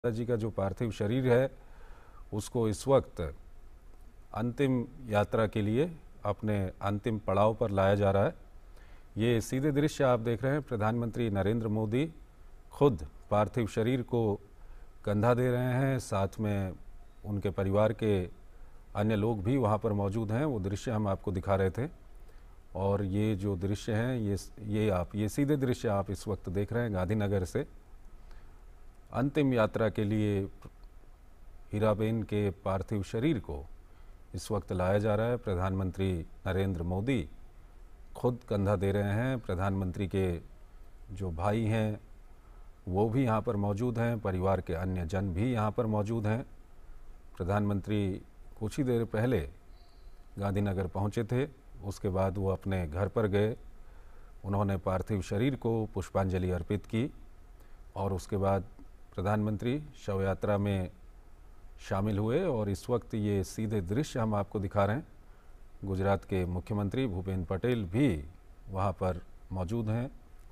जी का जो पार्थिव शरीर है उसको इस वक्त अंतिम यात्रा के लिए अपने अंतिम पड़ाव पर लाया जा रहा है। ये सीधे दृश्य आप देख रहे हैं। प्रधानमंत्री नरेंद्र मोदी खुद पार्थिव शरीर को कंधा दे रहे हैं, साथ में उनके परिवार के अन्य लोग भी वहाँ पर मौजूद हैं। वो दृश्य हम आपको दिखा रहे थे और ये जो दृश्य हैं ये सीधे दृश्य आप इस वक्त देख रहे हैं गांधीनगर से। अंतिम यात्रा के लिए हीराबेन के पार्थिव शरीर को इस वक्त लाया जा रहा है। प्रधानमंत्री नरेंद्र मोदी खुद कंधा दे रहे हैं। प्रधानमंत्री के जो भाई हैं वो भी यहाँ पर मौजूद हैं, परिवार के अन्य जन भी यहाँ पर मौजूद हैं। प्रधानमंत्री कुछ ही देर पहले गांधीनगर पहुँचे थे, उसके बाद वो अपने घर पर गए। उन्होंने पार्थिव शरीर को पुष्पांजलि अर्पित की और उसके बाद प्रधानमंत्री शव यात्रा में शामिल हुए। और इस वक्त ये सीधे दृश्य हम आपको दिखा रहे हैं। गुजरात के मुख्यमंत्री भूपेंद्र पटेल भी वहाँ पर मौजूद हैं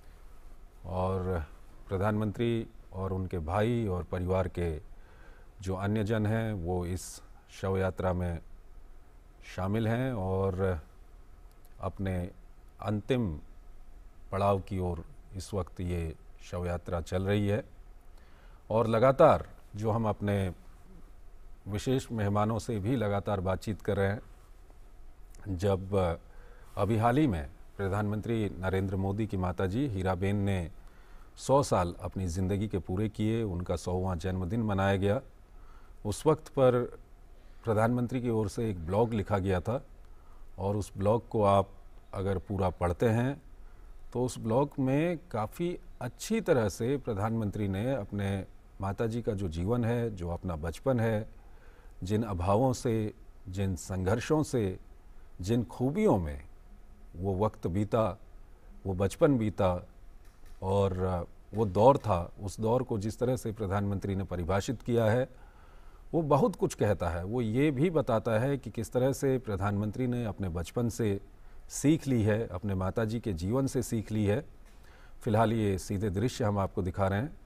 और प्रधानमंत्री और उनके भाई और परिवार के जो अन्य जन हैं वो इस शव यात्रा में शामिल हैं और अपने अंतिम पड़ाव की ओर इस वक्त ये शव यात्रा चल रही है। और लगातार जो हम अपने विशेष मेहमानों से भी लगातार बातचीत कर रहे हैं। जब अभी हाल ही में प्रधानमंत्री नरेंद्र मोदी की माताजी हीराबेन ने 100 साल अपनी ज़िंदगी के पूरे किए, उनका 100वां जन्मदिन मनाया गया। उस वक्त पर प्रधानमंत्री की ओर से एक ब्लॉग लिखा गया था और उस ब्लॉग को आप अगर पूरा पढ़ते हैं तो उस ब्लॉग में काफ़ी अच्छी तरह से प्रधानमंत्री ने अपने माताजी का जो जीवन है, जो अपना बचपन है, जिन अभावों से, जिन संघर्षों से, जिन खूबियों में वो वक्त बीता, वो बचपन बीता और वो दौर था, उस दौर को जिस तरह से प्रधानमंत्री ने परिभाषित किया है वो बहुत कुछ कहता है। वो ये भी बताता है कि किस तरह से प्रधानमंत्री ने अपने बचपन से सीख ली है, अपने माताजी के जीवन से सीख ली है। फ़िलहाल ये सीधे दृश्य हम आपको दिखा रहे हैं।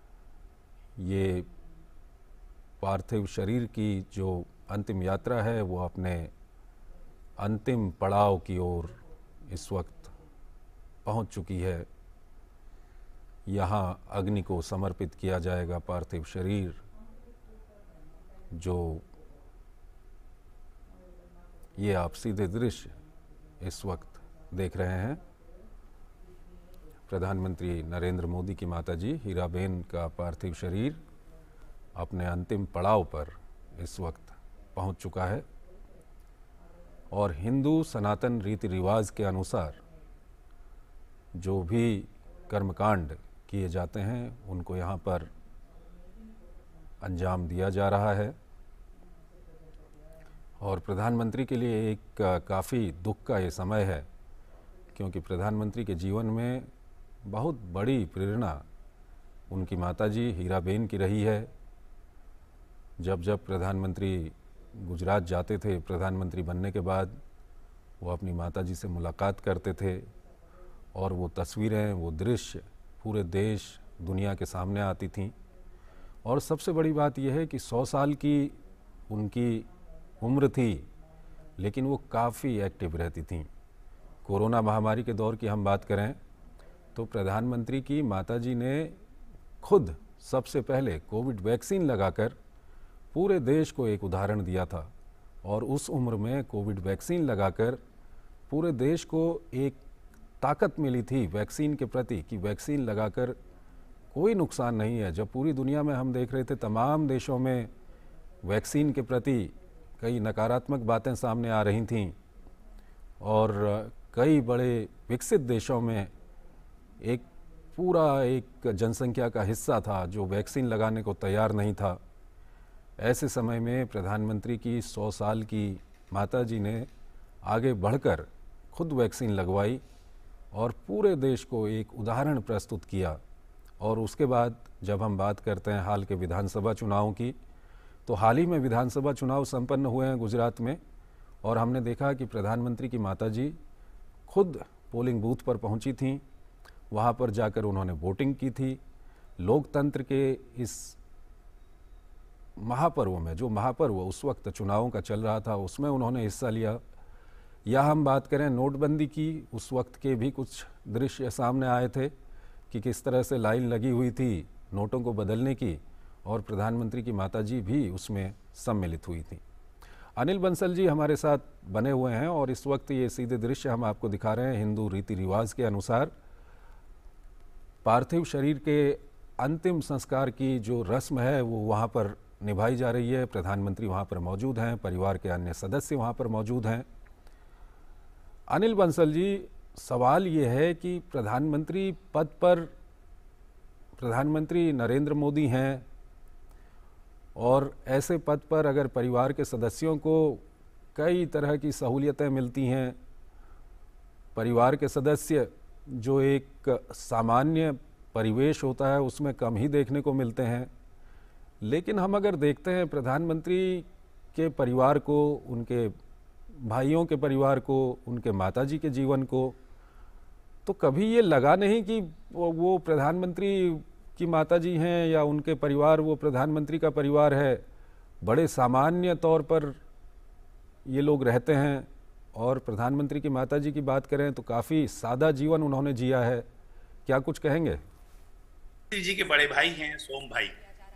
ये पार्थिव शरीर की जो अंतिम यात्रा है वो अपने अंतिम पड़ाव की ओर इस वक्त पहुंच चुकी है। यहाँ अग्नि को समर्पित किया जाएगा पार्थिव शरीर, जो ये आप सीधे दृश्य इस वक्त देख रहे हैं। प्रधानमंत्री नरेंद्र मोदी की माताजी हीराबेन का पार्थिव शरीर अपने अंतिम पड़ाव पर इस वक्त पहुंच चुका है और हिंदू सनातन रीति रिवाज के अनुसार जो भी कर्मकांड किए जाते हैं उनको यहाँ पर अंजाम दिया जा रहा है। और प्रधानमंत्री के लिए एक काफ़ी दुख का ये समय है, क्योंकि प्रधानमंत्री के जीवन में बहुत बड़ी प्रेरणा उनकी माताजी हीराबेन की रही है। जब जब प्रधानमंत्री गुजरात जाते थे, प्रधानमंत्री बनने के बाद वो अपनी माताजी से मुलाकात करते थे और वो तस्वीरें, वो दृश्य पूरे देश दुनिया के सामने आती थीं। और सबसे बड़ी बात यह है कि 100 साल की उनकी उम्र थी, लेकिन वो काफ़ी एक्टिव रहती थीं। कोरोना महामारी के दौर की हम बात करें तो प्रधानमंत्री की माताजी ने खुद सबसे पहले कोविड वैक्सीन लगाकर पूरे देश को एक उदाहरण दिया था। और उस उम्र में कोविड वैक्सीन लगाकर पूरे देश को एक ताकत मिली थी वैक्सीन के प्रति कि वैक्सीन लगाकर कोई नुकसान नहीं है। जब पूरी दुनिया में हम देख रहे थे तमाम देशों में वैक्सीन के प्रति कई नकारात्मक बातें सामने आ रही थीं और कई बड़े विकसित देशों में एक जनसंख्या का हिस्सा था जो वैक्सीन लगाने को तैयार नहीं था। ऐसे समय में प्रधानमंत्री की 100 साल की माताजी ने आगे बढ़कर खुद वैक्सीन लगवाई और पूरे देश को एक उदाहरण प्रस्तुत किया। और उसके बाद जब हम बात करते हैं हाल के विधानसभा चुनावों की, तो हाल ही में विधानसभा चुनाव संपन्न हुए हैं गुजरात में और हमने देखा कि प्रधानमंत्री की माताजी खुद पोलिंग बूथ पर पहुंची थीं। वहाँ पर जाकर उन्होंने वोटिंग की थी। लोकतंत्र के इस महापर्व में, जो महापर्व उस वक्त चुनावों का चल रहा था, उसमें उन्होंने हिस्सा लिया। या हम बात करें नोटबंदी की, उस वक्त के भी कुछ दृश्य सामने आए थे कि किस तरह से लाइन लगी हुई थी नोटों को बदलने की, और प्रधानमंत्री की माताजी भी उसमें सम्मिलित हुई थी। अनिल बंसल जी हमारे साथ बने हुए हैं और इस वक्त ये सीधे दृश्य हम आपको दिखा रहे हैं। हिंदू रीति रिवाज के अनुसार पार्थिव शरीर के अंतिम संस्कार की जो रस्म है वो वहाँ पर निभाई जा रही है। प्रधानमंत्री वहाँ पर मौजूद हैं, परिवार के अन्य सदस्य वहाँ पर मौजूद हैं। अनिल बंसल जी, सवाल ये है कि प्रधानमंत्री पद पर प्रधानमंत्री नरेंद्र मोदी हैं, और ऐसे पद पर अगर परिवार के सदस्यों को कई तरह की सहूलियतें मिलती हैं, परिवार के सदस्य जो एक सामान्य परिवेश होता है उसमें कम ही देखने को मिलते हैं। लेकिन हम अगर देखते हैं प्रधानमंत्री के परिवार को, उनके भाइयों के परिवार को, उनके माताजी के जीवन को, तो कभी ये लगा नहीं कि वो प्रधानमंत्री की माताजी हैं या उनके परिवार वो प्रधानमंत्री का परिवार है, बड़े सामान्य तौर पर ये लोग रहते हैं। और प्रधानमंत्री की माताजी की बात करें तो काफ़ी सादा जीवन उन्होंने जिया है। क्या कुछ कहेंगे? जी के बड़े भाई हैं सोम भाई,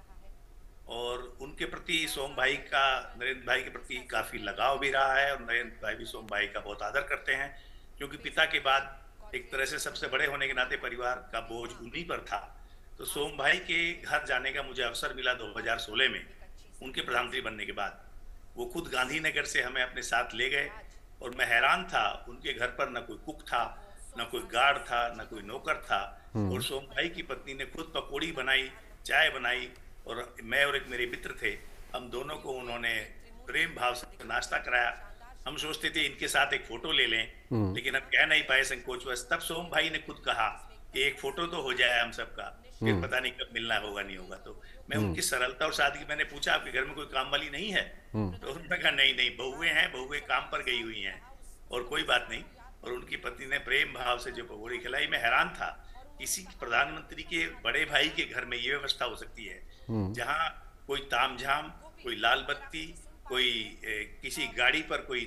और उनके प्रति सोम भाई का नरेंद्र भाई के प्रति काफ़ी लगाव भी रहा है, और नरेंद्र भाई भी सोम भाई का बहुत आदर करते हैं, क्योंकि पिता के बाद एक तरह से सबसे बड़े होने के नाते परिवार का बोझ उन्हीं पर था। तो सोम भाई के घर जाने का मुझे अवसर मिला 2016 में, उनके प्रधानमंत्री बनने के बाद। वो खुद गांधीनगर से हमें अपने साथ ले गए, और मैं हैरान था, उनके घर पर न कोई कुक था, न कोई गार्ड था, न कोई नौकर था, और सोम भाई की पत्नी ने खुद पकौड़ी बनाई, चाय बनाई, और मैं और एक मेरे मित्र थे, हम दोनों को उन्होंने प्रेम भाव से नाश्ता कराया। हम सोचते थे इनके साथ एक फोटो ले लें, लेकिन हम कह नहीं पाए संकोचवश। तब सोम भाई ने खुद कहा कि एक फोटो तो हो जाए हम सबका, फिर पता नहीं कब मिलना होगा नहीं होगा। तो मैं उनकी सरलता और सादगी, मैंने पूछा आपके घर में कोई काम वाली नहीं है? तो उन्होंने कहा नहीं नहीं, बहुएं हैं, बहुएं काम पर गई हुई हैं, और कोई बात नहीं। और उनकी पत्नी ने प्रेम भाव से जो पकौड़ी खिलाई, मैं हैरान था, किसी प्रधानमंत्री के बड़े भाई के घर में ये व्यवस्था हो सकती है, जहाँ कोई तामझाम, कोई लाल बत्ती, कोई किसी गाड़ी पर कोई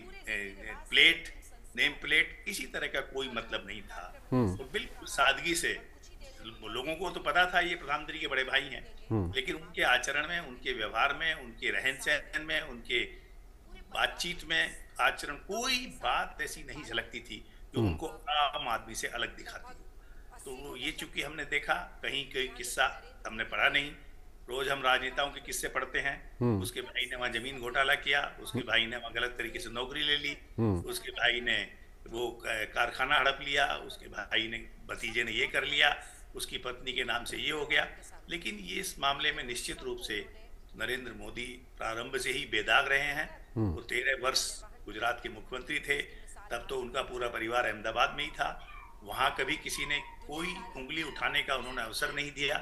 प्लेट, नेम प्लेट, किसी तरह का कोई मतलब नहीं था। तो बिल्कुल सादगी से, लोगों को तो पता था ये प्रधानमंत्री के बड़े भाई हैं, लेकिन उनके आचरण में, उनके व्यवहार में, उनके रहन सहन में, उनके बातचीत में, आचरण, कोई बात ऐसी नहीं झलकती थी जो उनको आम आदमी से अलग दिखाती। तो ये चूंकि हमने देखा, कहीं कोई किस्सा हमने पढ़ा नहीं। रोज हम राजनेताओं के किस्से पढ़ते हैं, उसके भाई ने वहां जमीन घोटाला किया, उसके भाई ने वहां गलत तरीके से नौकरी ले ली, उसके भाई ने वो कारखाना हड़प लिया, उसके भाई ने, भतीजे ने ये कर लिया, उसकी पत्नी के नाम से ये हो गया। लेकिन ये इस मामले में निश्चित रूप से नरेंद्र मोदी प्रारंभ से ही बेदाग रहे हैं। वो 13 वर्ष गुजरात के मुख्यमंत्री थे, तब तो उनका पूरा परिवार अहमदाबाद में ही था। वहां कभी किसी ने कोई उंगली उठाने का उन्होंने अवसर नहीं दिया,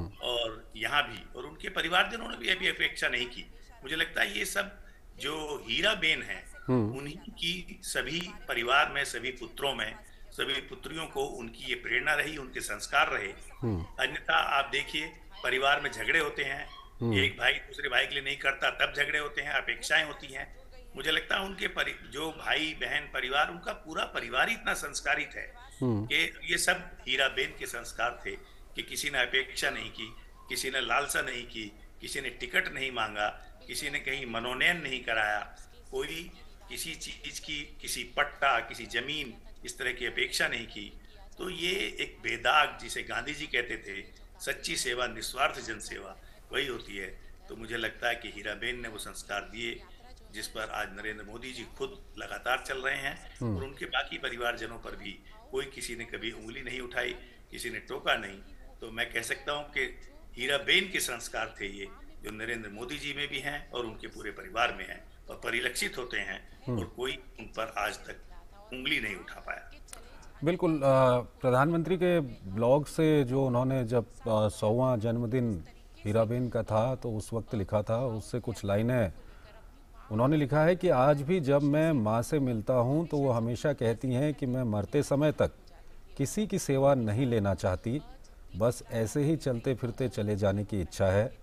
और यहाँ भी, और उनके परिवारजनों ने भी अभी अपेक्षा नहीं की। मुझे लगता है ये सब जो हीरा बेन है, उन्हीं की सभी परिवार में, सभी पुत्रों में, सभी पुत्रियों को उनकी ये प्रेरणा रही, उनके संस्कार रहे। अन्यथा आप देखिए, परिवार में झगड़े होते हैं, एक भाई दूसरे भाई के लिए नहीं करता, तब झगड़े होते हैं, अपेक्षाएं होती हैं। मुझे लगता है उनके जो भाई बहन परिवार, उनका पूरा परिवार इतना संस्कारित है कि ये सब हीरा बेन के संस्कार थे, कि किसी ने अपेक्षा नहीं की, किसी ने लालसा नहीं की, किसी ने टिकट नहीं मांगा, किसी ने कहीं मनोनयन नहीं कराया, कोई किसी चीज की, किसी पट्टा, किसी जमीन, इस तरह की अपेक्षा नहीं की। तो ये एक बेदाग, जिसे गांधी जी कहते थे, सच्ची सेवा, निस्वार्थ जन सेवा, वही होती है। तो मुझे लगता है कि हीराबेन ने वो संस्कार दिए, जिस पर आज नरेंद्र मोदी जी खुद लगातार चल रहे हैं, और उनके बाकी परिवारजनों पर भी कोई किसी ने कभी उंगली नहीं उठाई, किसी ने टोका नहीं। तो मैं कह सकता हूं कि हीराबेन के संस्कार थे ये, जो नरेंद्र मोदी जी में भी हैं और उनके पूरे परिवार में हैं, और परिलक्षित होते हैं, और कोई उन पर आज तक उंगली नहीं उठा पाया। बिल्कुल। प्रधानमंत्री के ब्लॉग से जो उन्होंने जब 100वां जन्मदिन हीराबेन का था तो उस वक्त लिखा था, उससे कुछ लाइनें उन्होंने लिखा है कि आज भी जब मैं माँ से मिलता हूँ तो वो हमेशा कहती हैं कि मैं मरते समय तक किसी की सेवा नहीं लेना चाहती, बस ऐसे ही चलते फिरते चले जाने की इच्छा है।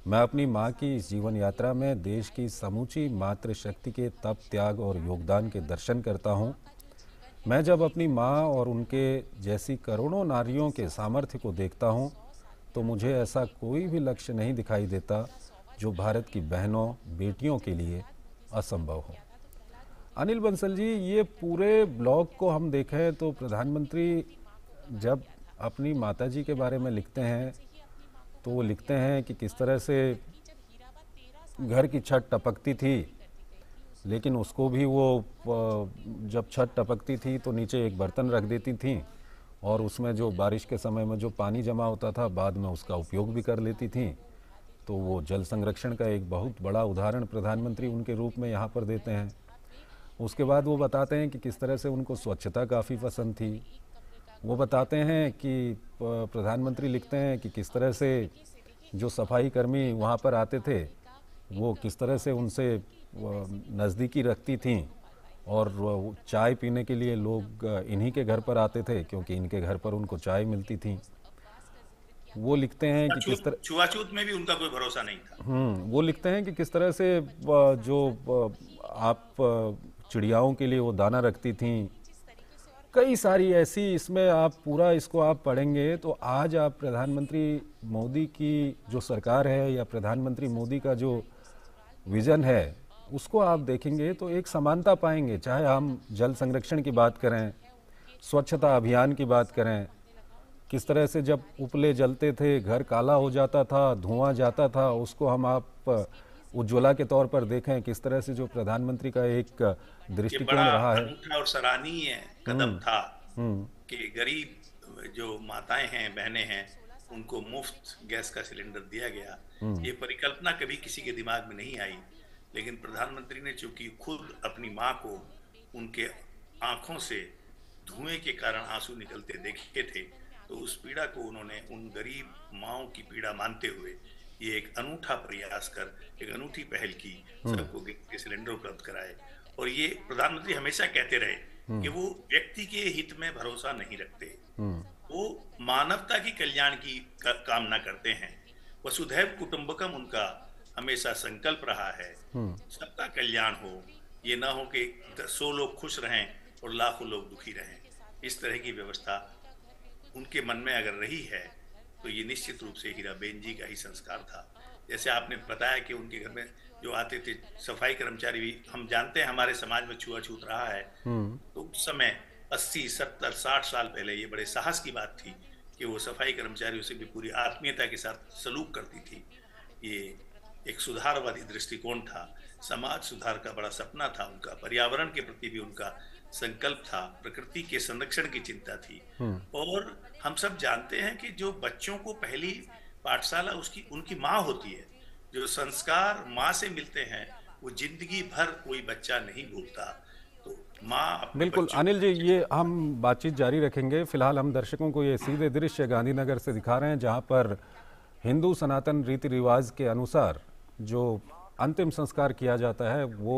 मैं अपनी माँ की इस जीवन यात्रा में देश की समूची मातृशक्ति के तप, त्याग और योगदान के दर्शन करता हूँ। मैं जब अपनी माँ और उनके जैसी करोड़ों नारियों के सामर्थ्य को देखता हूँ तो मुझे ऐसा कोई भी लक्ष्य नहीं दिखाई देता जो भारत की बहनों, बेटियों के लिए असंभव हो। अनिल बंसल जी, ये पूरे ब्लॉग को हम देखें तो प्रधानमंत्री जब अपनी माताजी के बारे में लिखते हैं तो वो लिखते हैं कि किस तरह से घर की छत टपकती थी, लेकिन उसको भी वो जब छत टपकती थी तो नीचे एक बर्तन रख देती थी और उसमें जो बारिश के समय में जो पानी जमा होता था बाद में उसका उपयोग भी कर लेती थी। तो वो जल संरक्षण का एक बहुत बड़ा उदाहरण प्रधानमंत्री उनके रूप में यहाँ पर देते हैं। उसके बाद वो बताते हैं कि किस तरह से उनको स्वच्छता काफ़ी पसंद थी। वो बताते हैं कि प्रधानमंत्री लिखते हैं कि किस तरह से जो सफाई कर्मी वहाँ पर आते थे वो किस तरह से उनसे नज़दीकी रखती थी और चाय पीने के लिए लोग इन्हीं के घर पर आते थे क्योंकि इनके घर पर उनको चाय मिलती थी। वो लिखते हैं कि किस तरह छुआछूत में भी उनका कोई भरोसा नहीं था। वो लिखते हैं कि किस तरह से जो आप चिड़ियाओं के लिए वो दाना रखती थी। कई सारी ऐसी, इसमें आप पूरा इसको आप पढ़ेंगे तो आज आप प्रधानमंत्री मोदी की जो सरकार है या प्रधानमंत्री मोदी का जो विज़न है उसको आप देखेंगे तो एक समानता पाएंगे। चाहे हम जल संरक्षण की बात करें, स्वच्छता अभियान की बात करें, किस तरह से जब उपले जलते थे, घर काला हो जाता था, धुआं जाता था, उसको हम आप उज्ज्वला के तौर पर देखें। किस तरह से जो प्रधानमंत्री का एक दृष्टिकोण रहा है, अनूठा और सराहनीय कदम था कि गरीब जो माताएं हैं, बहनें हैं, उनको मुफ्त गैस का सिलेंडर दिया गया। ये परिकल्पना कभी किसी के दिमाग में नहीं आई, लेकिन प्रधानमंत्री ने चूंकि खुद अपनी माँ को उनके आंखों से धुएं के कारण आंसू निकलते देखे थे तो उस पीड़ा को उन्होंने उन गरीब माओं की पीड़ा मानते हुए ये एक अनूठा प्रयास कर एक अनूठी पहल की, सबको गैस सिलेंडर उपलब्ध कराए। और ये प्रधानमंत्री हमेशा कहते रहे कि वो व्यक्ति के हित में भरोसा नहीं रखते, वो मानवता की कल्याण की कामना करते हैं। वसुधैव कुटुंबकम उनका हमेशा संकल्प रहा है, सबका कल्याण हो, ये ना हो कि 100 लोग खुश रहें और लाखों लोग दुखी रहें। इस तरह की व्यवस्था उनके मन में अगर रही है तो ये निश्चित रूप से हीराबेन जी का ही संस्कार था। जैसे आपने बताया कि उनके घर में जो आते थे सफाई कर्मचारी भी, हम जानते हैं हमारे समाज में छुआछूत रहा है, तो उस समय 80, 70, 60 साल पहले ये बड़े साहस की बात थी कि वो सफाई कर्मचारियों से भी पूरी आत्मीयता के साथ सलूक करती थी। ये एक सुधारवादी दृष्टिकोण था, समाज सुधार का बड़ा सपना था उनका, पर्यावरण के प्रति भी उनका संकल्प था, प्रकृति के संरक्षण की चिंता थी। और हम सब जानते हैं कि जो बच्चों को पहली पाठशाला उसकी उनकी माँ होती है, जो संस्कार माँ से मिलते हैं वो जिंदगी भर कोई बच्चा नहीं भूलता। तो माँ बिल्कुल। अनिल जी, ये हम बातचीत जारी रखेंगे। फिलहाल हम दर्शकों को ये सीधे दृश्य गांधीनगर से दिखा रहे हैं जहाँ पर हिंदू सनातन रीति रिवाज के अनुसार जो अंतिम संस्कार किया जाता है वो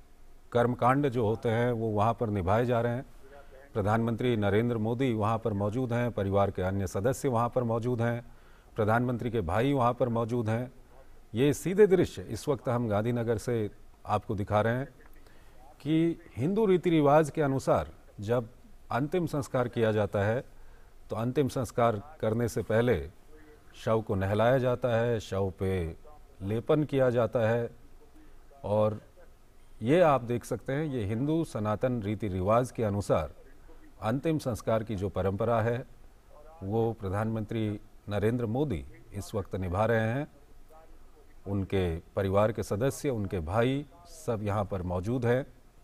कर्मकांड जो होते हैं वो वहाँ पर निभाए जा रहे हैं। प्रधानमंत्री नरेंद्र मोदी वहाँ पर मौजूद हैं, परिवार के अन्य सदस्य वहाँ पर मौजूद हैं, प्रधानमंत्री के भाई वहाँ पर मौजूद हैं। ये सीधे दृश्य इस वक्त हम गांधीनगर से आपको दिखा रहे हैं कि हिंदू रीति रिवाज के अनुसार जब अंतिम संस्कार किया जाता है तो अंतिम संस्कार करने से पहले शव को नहलाया जाता है, शव पे लेपन किया जाता है। और ये आप देख सकते हैं, ये हिंदू सनातन रीति रिवाज के अनुसार अंतिम संस्कार की जो परंपरा है वो प्रधानमंत्री नरेंद्र मोदी इस वक्त निभा रहे हैं। उनके परिवार के सदस्य, उनके भाई सब यहाँ पर मौजूद हैं।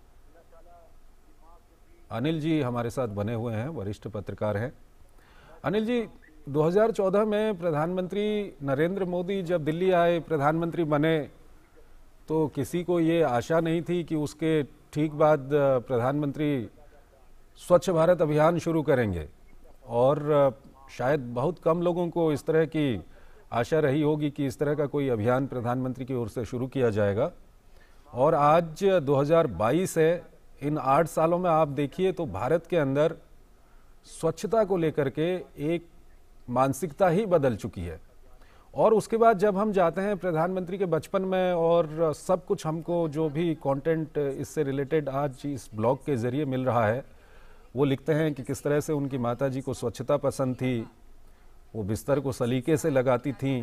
अनिल जी हमारे साथ बने हुए हैं, वरिष्ठ पत्रकार हैं। अनिल जी, 2014 में प्रधानमंत्री नरेंद्र मोदी जब दिल्ली आए, प्रधानमंत्री बने, तो किसी को ये आशा नहीं थी कि उसके ठीक बाद प्रधानमंत्री स्वच्छ भारत अभियान शुरू करेंगे। और शायद बहुत कम लोगों को इस तरह की आशा रही होगी कि इस तरह का कोई अभियान प्रधानमंत्री की ओर से शुरू किया जाएगा। और आज 2022 है, इन 8 सालों में आप देखिए तो भारत के अंदर स्वच्छता को लेकर के एक मानसिकता ही बदल चुकी है। और उसके बाद जब हम जाते हैं प्रधानमंत्री के बचपन में और सब कुछ हमको जो भी कंटेंट इससे रिलेटेड आज इस ब्लॉग के ज़रिए मिल रहा है, वो लिखते हैं कि किस तरह से उनकी माताजी को स्वच्छता पसंद थी, वो बिस्तर को सलीके से लगाती थीं।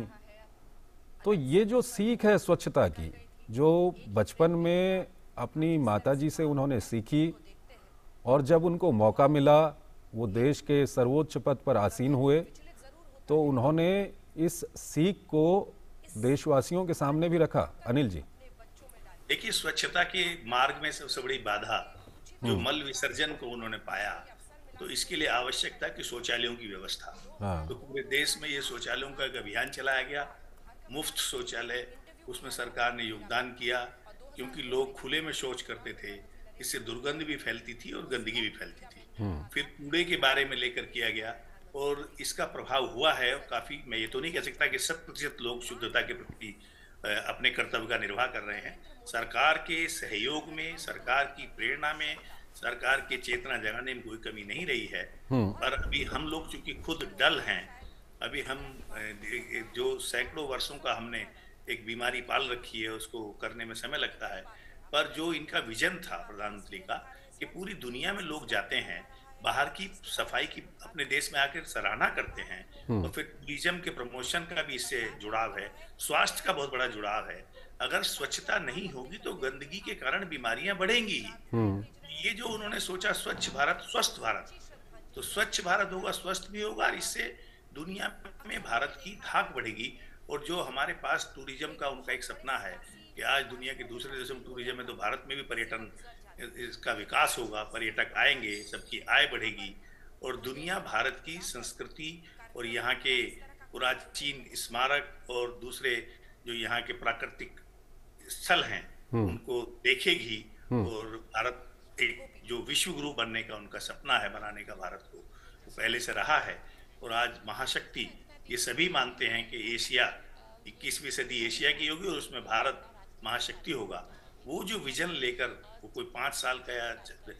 तो ये जो सीख है स्वच्छता की, जो बचपन में अपनी माताजी से उन्होंने सीखी और जब उनको मौका मिला वो देश के सर्वोच्च पद पर आसीन हुए, तो उन्होंने इस सीख को देशवासियों के सामने भी रखा। अनिल जी, देखिए, स्वच्छता के मार्ग में सबसे बड़ी बाधा जो मल विसर्जन को उन्होंने पाया, तो इसके लिए आवश्यक था कि शौचालयों की व्यवस्था। हाँ, तो पूरे देश में ये शौचालयों का एक अभियान चलाया गया, मुफ्त शौचालय, उसमें सरकार ने योगदान किया, क्योंकि लोग खुले में शौच करते थे, इससे दुर्गंध भी फैलती थी और गंदगी भी फैलती थी। फिर कूड़े के बारे में लेकर किया गया और इसका प्रभाव हुआ है काफी। मैं ये तो नहीं कह सकता कि 100% लोग शुद्धता के प्रति अपने कर्तव्य का निर्वाह कर रहे हैं। सरकार के सहयोग में, सरकार की प्रेरणा में, सरकार के चेतना जगाने में कोई कमी नहीं रही है। पर अभी हम लोग चूंकि खुद डल हैं, अभी हम जो सैकड़ों वर्षों का हमने एक बीमारी पाल रखी है, उसको करने में समय लगता है। पर जो इनका विजन था प्रधानमंत्री का कि पूरी दुनिया में लोग जाते हैं, बाहर की सफाई की अपने देश में आकर सराहना करते हैं, तो फिर टूरिज्म के प्रमोशन का भी इससे जुड़ाव है, स्वास्थ्य का बहुत बड़ा जुड़ाव है। अगर स्वच्छता नहीं होगी तो गंदगी के कारण बीमारियां बढ़ेंगी ही। ये जो उन्होंने सोचा स्वच्छ भारत स्वस्थ भारत, तो स्वच्छ भारत होगा, स्वस्थ भी होगा और इससे दुनिया में भारत की धाक बढ़ेगी। और जो हमारे पास टूरिज्म का उनका एक सपना है कि आज दुनिया के दूसरे देशों में टूरिज्म है, तो भारत में भी पर्यटन इसका विकास होगा, पर्यटक आएंगे, सबकी आय बढ़ेगी और दुनिया भारत की संस्कृति और यहाँ के प्राचीन स्मारक और दूसरे जो यहाँ के प्राकृतिक स्थल हैं उनको देखेगी। और भारत एक जो विश्व गुरु बनने का उनका सपना है, बनाने का भारत को, वो पहले से रहा है। और आज महाशक्ति, ये सभी मानते हैं कि एशिया 21वीं सदी एशिया की होगी और उसमें भारत महाशक्ति होगा। वो जो विजन लेकर, वो कोई 5 साल का या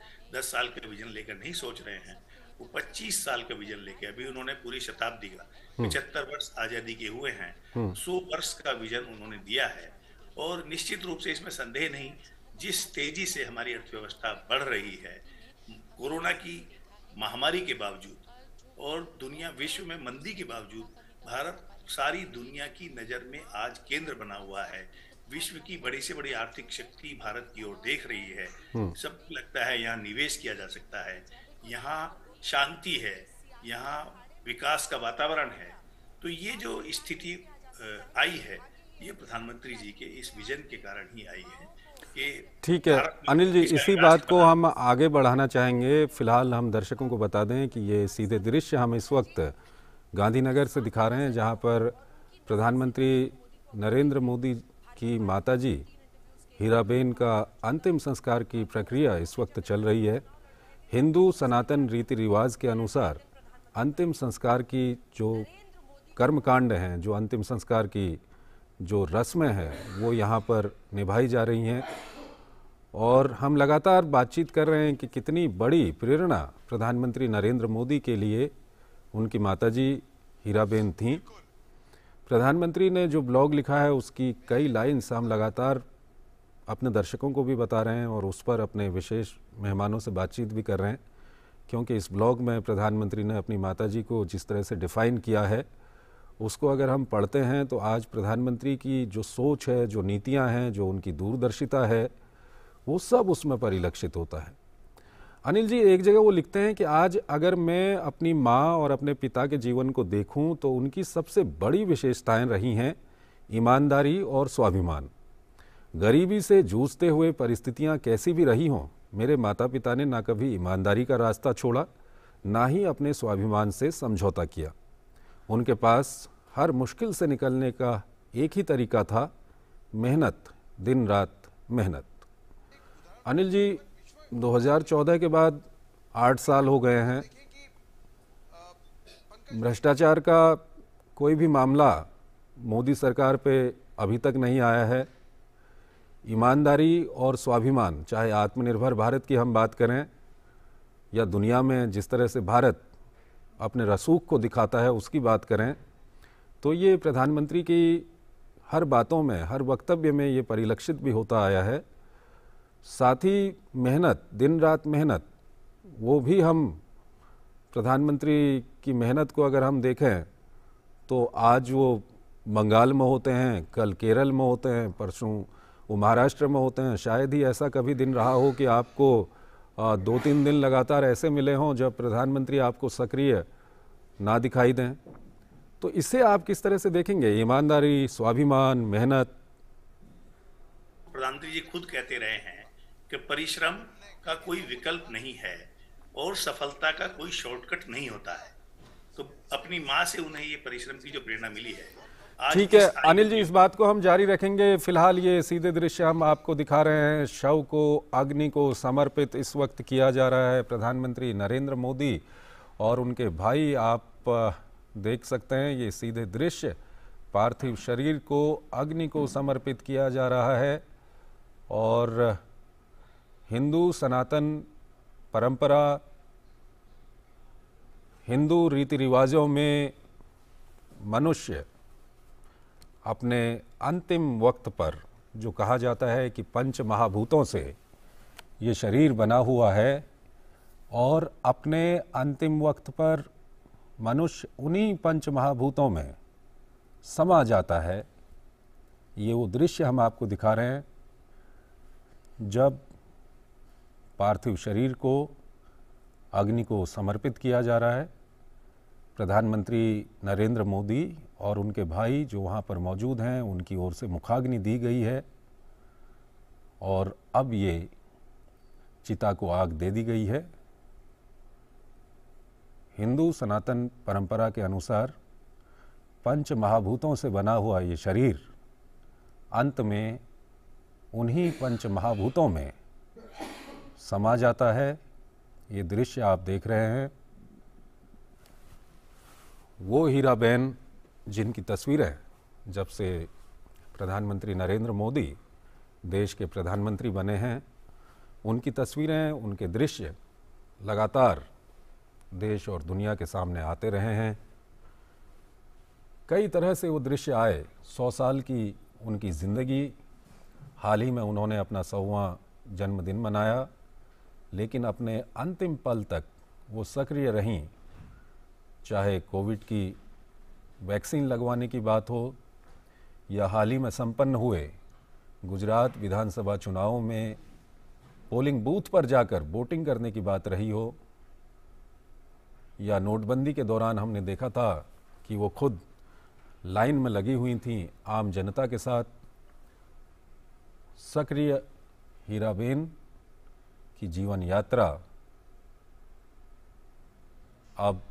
10 साल का विजन लेकर नहीं सोच रहे हैं, वो 25 साल का विजन लेकर, अभी उन्होंने पूरी शताब्दी का 75 वर्ष आजादी के हुए हैं, 100 वर्ष का विजन उन्होंने दिया है। और निश्चित रूप से इसमें संदेह नहीं, जिस तेजी से हमारी अर्थव्यवस्था बढ़ रही है कोरोना की महामारी के बावजूद और दुनिया विश्व में मंदी के बावजूद, भारत सारी दुनिया की नजर में आज केंद्र बना हुआ है। विश्व की बड़ी से बड़ी आर्थिक शक्ति भारत की ओर देख रही है। सबको लगता है यहाँ निवेश किया जा सकता है, यहाँ शांति है, यहाँ विकास का वातावरण है। तो ये जो स्थिति आई है, ये प्रधानमंत्री जी के इस विजन के कारण ही आई है कि ठीक है अनिल जी, इसी बात को हम आगे बढ़ाना चाहेंगे। फिलहाल हम दर्शकों को बता दें कि ये सीधे दृश्य हम इस वक्त गांधीनगर से दिखा रहे हैं, जहां पर प्रधानमंत्री नरेंद्र मोदी की माताजी हीराबेन का अंतिम संस्कार की प्रक्रिया इस वक्त चल रही है। हिंदू सनातन रीति रिवाज के अनुसार अंतिम संस्कार की जो कर्मकांड हैं, जो अंतिम संस्कार की जो रस्में हैं, वो यहाँ पर निभाई जा रही हैं। और हम लगातार बातचीत कर रहे हैं कि कितनी बड़ी प्रेरणा प्रधानमंत्री नरेंद्र मोदी के लिए उनकी माताजी हीराबेन थीं। प्रधानमंत्री ने जो ब्लॉग लिखा है उसकी कई लाइन्स हम लगातार अपने दर्शकों को भी बता रहे हैं और उस पर अपने विशेष मेहमानों से बातचीत भी कर रहे हैं, क्योंकि इस ब्लॉग में प्रधानमंत्री ने अपनी माताजी को जिस तरह से डिफ़ाइन किया है, उसको अगर हम पढ़ते हैं तो आज प्रधानमंत्री की जो सोच है, जो नीतियां हैं, जो उनकी दूरदर्शिता है, वो सब उसमें परिलक्षित होता है। अनिल जी, एक जगह वो लिखते हैं कि आज अगर मैं अपनी माँ और अपने पिता के जीवन को देखूं तो उनकी सबसे बड़ी विशेषताएं रही हैं ईमानदारी और स्वाभिमान। गरीबी से जूझते हुए परिस्थितियां कैसी भी रही हों, मेरे माता पिता ने ना कभी ईमानदारी का रास्ता छोड़ा, ना ही अपने स्वाभिमान से समझौता किया। उनके पास हर मुश्किल से निकलने का एक ही तरीका था, मेहनत, दिन रात मेहनत। अनिल जी, 2014 के बाद 8 साल हो गए हैं। भ्रष्टाचार का कोई भी मामला मोदी सरकार पे अभी तक नहीं आया है। ईमानदारी और स्वाभिमान, चाहे आत्मनिर्भर भारत की हम बात करें या दुनिया में जिस तरह से भारत अपने रसूख को दिखाता है उसकी बात करें, तो ये प्रधानमंत्री की हर बातों में, हर वक्तव्य में ये परिलक्षित भी होता आया है। साथ ही मेहनत, दिन रात मेहनत, वो भी हम प्रधानमंत्री की मेहनत को अगर हम देखें तो आज वो बंगाल में होते हैं, कल केरल में होते हैं, परसों वो महाराष्ट्र में होते हैं। शायद ही ऐसा कभी दिन रहा हो कि आपको 2-3 दिन लगातार ऐसे मिले हों जब प्रधानमंत्री आपको सक्रिय ना दिखाई दें। तो इसे आप किस तरह से देखेंगे? ईमानदारी, स्वाभिमान, मेहनत। प्रधानमंत्री जी खुद कहते रहे हैं कि परिश्रम का कोई विकल्प नहीं है और सफलता का कोई शॉर्टकट नहीं होता है। तो अपनी माँ से उन्हें ये परिश्रम की जो प्रेरणा मिली है, आज ठीक है इस अनिल जी, इस बात को हम जारी रखेंगे। फिलहाल ये सीधे दृश्य हम आपको दिखा रहे हैं। शव को अग्नि को समर्पित इस वक्त किया जा रहा है। प्रधानमंत्री नरेंद्र मोदी और उनके भाई, आप देख सकते हैं ये सीधे दृश्य। पार्थिव शरीर को अग्नि को समर्पित किया जा रहा है और हिंदू सनातन परंपरा, हिंदू रीति रिवाजों में मनुष्य अपने अंतिम वक्त पर, जो कहा जाता है कि पंच महाभूतों से ये शरीर बना हुआ है, और अपने अंतिम वक्त पर मनुष्य उन्हीं पंच महाभूतों में समा जाता है। ये वो दृश्य हम आपको दिखा रहे हैं जब पार्थिव शरीर को अग्नि को समर्पित किया जा रहा है। प्रधानमंत्री नरेंद्र मोदी और उनके भाई जो वहाँ पर मौजूद हैं, उनकी ओर से मुखाग्नि दी गई है और अब ये चिता को आग दे दी गई है। हिंदू सनातन परंपरा के अनुसार पंच महाभूतों से बना हुआ ये शरीर अंत में उन्हीं पंच महाभूतों में समा जाता है। ये दृश्य आप देख रहे हैं, वो हीराबेन जिनकी तस्वीरें जब से प्रधानमंत्री नरेंद्र मोदी देश के प्रधानमंत्री बने हैं, उनकी तस्वीरें, उनके दृश्य लगातार देश और दुनिया के सामने आते रहे हैं। कई तरह से वो दृश्य आए। 100 साल की उनकी ज़िंदगी, हाल ही में उन्होंने अपना 100वां जन्मदिन मनाया, लेकिन अपने अंतिम पल तक वो सक्रिय रहीं। चाहे कोविड की वैक्सीन लगवाने की बात हो या हाल ही में संपन्न हुए गुजरात विधानसभा चुनावों में पोलिंग बूथ पर जाकर वोटिंग करने की बात रही हो, या नोटबंदी के दौरान हमने देखा था कि वो खुद लाइन में लगी हुई थीं आम जनता के साथ। सक्रिय हीराबेन की जीवन यात्रा अब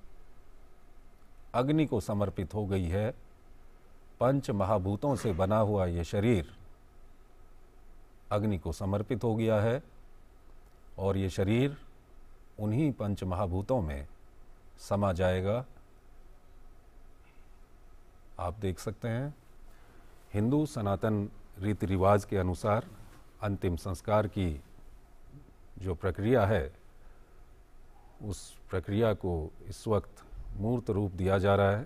अग्नि को समर्पित हो गई है। पंच महाभूतों से बना हुआ ये शरीर अग्नि को समर्पित हो गया है और ये शरीर उन्हीं पंच महाभूतों में समा जाएगा। आप देख सकते हैं हिंदू सनातन रीति रिवाज के अनुसार अंतिम संस्कार की जो प्रक्रिया है, उस प्रक्रिया को इस वक्त मूर्त रूप दिया जा रहा है।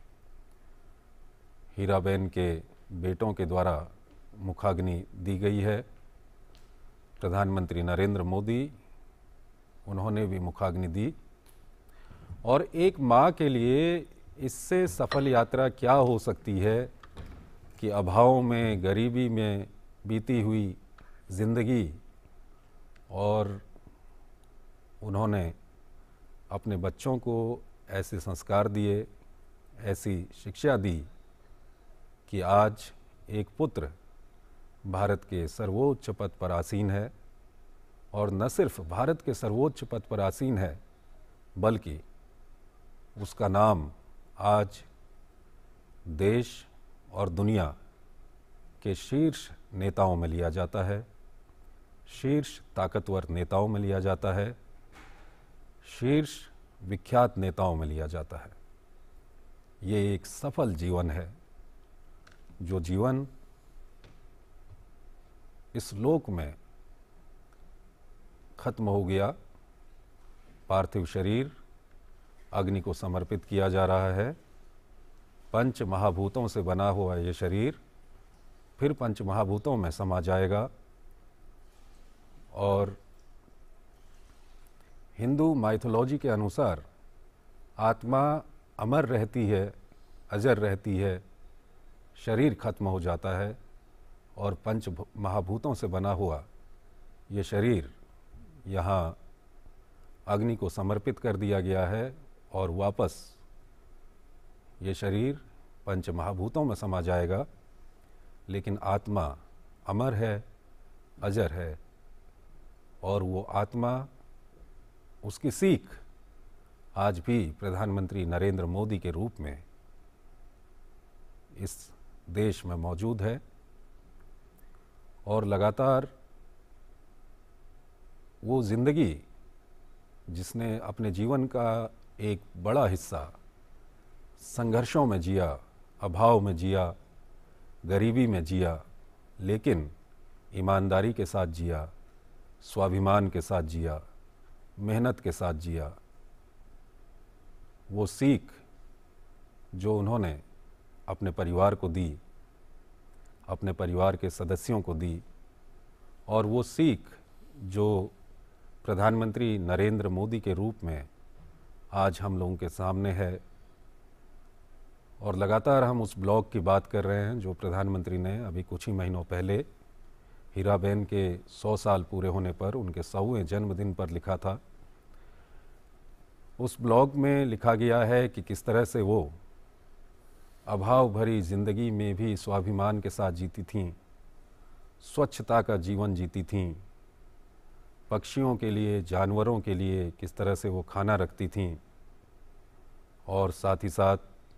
हीराबेन के बेटों के द्वारा मुखाग्नि दी गई है। प्रधानमंत्री नरेंद्र मोदी, उन्होंने भी मुखाग्नि दी। और एक माँ के लिए इससे सफल यात्रा क्या हो सकती है कि अभाव में, गरीबी में बीती हुई ज़िंदगी, और उन्होंने अपने बच्चों को ऐसे संस्कार दिए, ऐसी शिक्षा दी कि आज एक पुत्र भारत के सर्वोच्च पद पर आसीन है। और न सिर्फ भारत के सर्वोच्च पद पर आसीन है, बल्कि उसका नाम आज देश और दुनिया के शीर्ष नेताओं में लिया जाता है, शीर्ष ताकतवर नेताओं में लिया जाता है, शीर्ष विख्यात नेताओं में लिया जाता है। ये एक सफल जीवन है, जो जीवन इस लोक में खत्म हो गया। पार्थिव शरीर अग्नि को समर्पित किया जा रहा है पंच महाभूतों से बना हुआ ये शरीर फिर पंच महाभूतों में समा जाएगा और हिंदू माइथोलॉजी के अनुसार आत्मा अमर रहती है, अजर रहती है, शरीर खत्म हो जाता है और पंच महाभूतों से बना हुआ ये शरीर यहाँ अग्नि को समर्पित कर दिया गया है और वापस ये शरीर पंच महाभूतों में समा जाएगा, लेकिन आत्मा अमर है, अजर है और वो आत्मा, उसकी सीख आज भी प्रधानमंत्री नरेंद्र मोदी के रूप में इस देश में मौजूद है और लगातार वो ज़िंदगी जिसने अपने जीवन का एक बड़ा हिस्सा संघर्षों में जिया, अभाव में जिया, गरीबी में जिया, लेकिन ईमानदारी के साथ जिया, स्वाभिमान के साथ जिया, मेहनत के साथ जिया, वो सीख जो उन्होंने अपने परिवार को दी, अपने परिवार के सदस्यों को दी और वो सीख जो प्रधानमंत्री नरेंद्र मोदी के रूप में आज हम लोगों के सामने है। और लगातार हम उस ब्लॉग की बात कर रहे हैं जो प्रधानमंत्री ने अभी कुछ ही महीनों पहले हीराबेन के 100 साल पूरे होने पर, उनके 100वें जन्मदिन पर लिखा था। उस ब्लॉग में लिखा गया है कि किस तरह से वो अभाव भरी ज़िंदगी में भी स्वाभिमान के साथ जीती थीं, स्वच्छता का जीवन जीती थीं, पक्षियों के लिए, जानवरों के लिए किस तरह से वो खाना रखती थीं और साथ ही साथ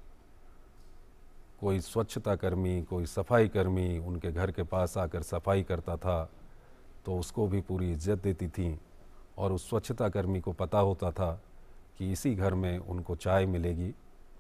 कोई स्वच्छता कर्मी, कोई सफाई कर्मी उनके घर के पास आकर सफाई करता था तो उसको भी पूरी इज्जत देती थीं और उस स्वच्छता कर्मी को पता होता था कि इसी घर में उनको चाय मिलेगी।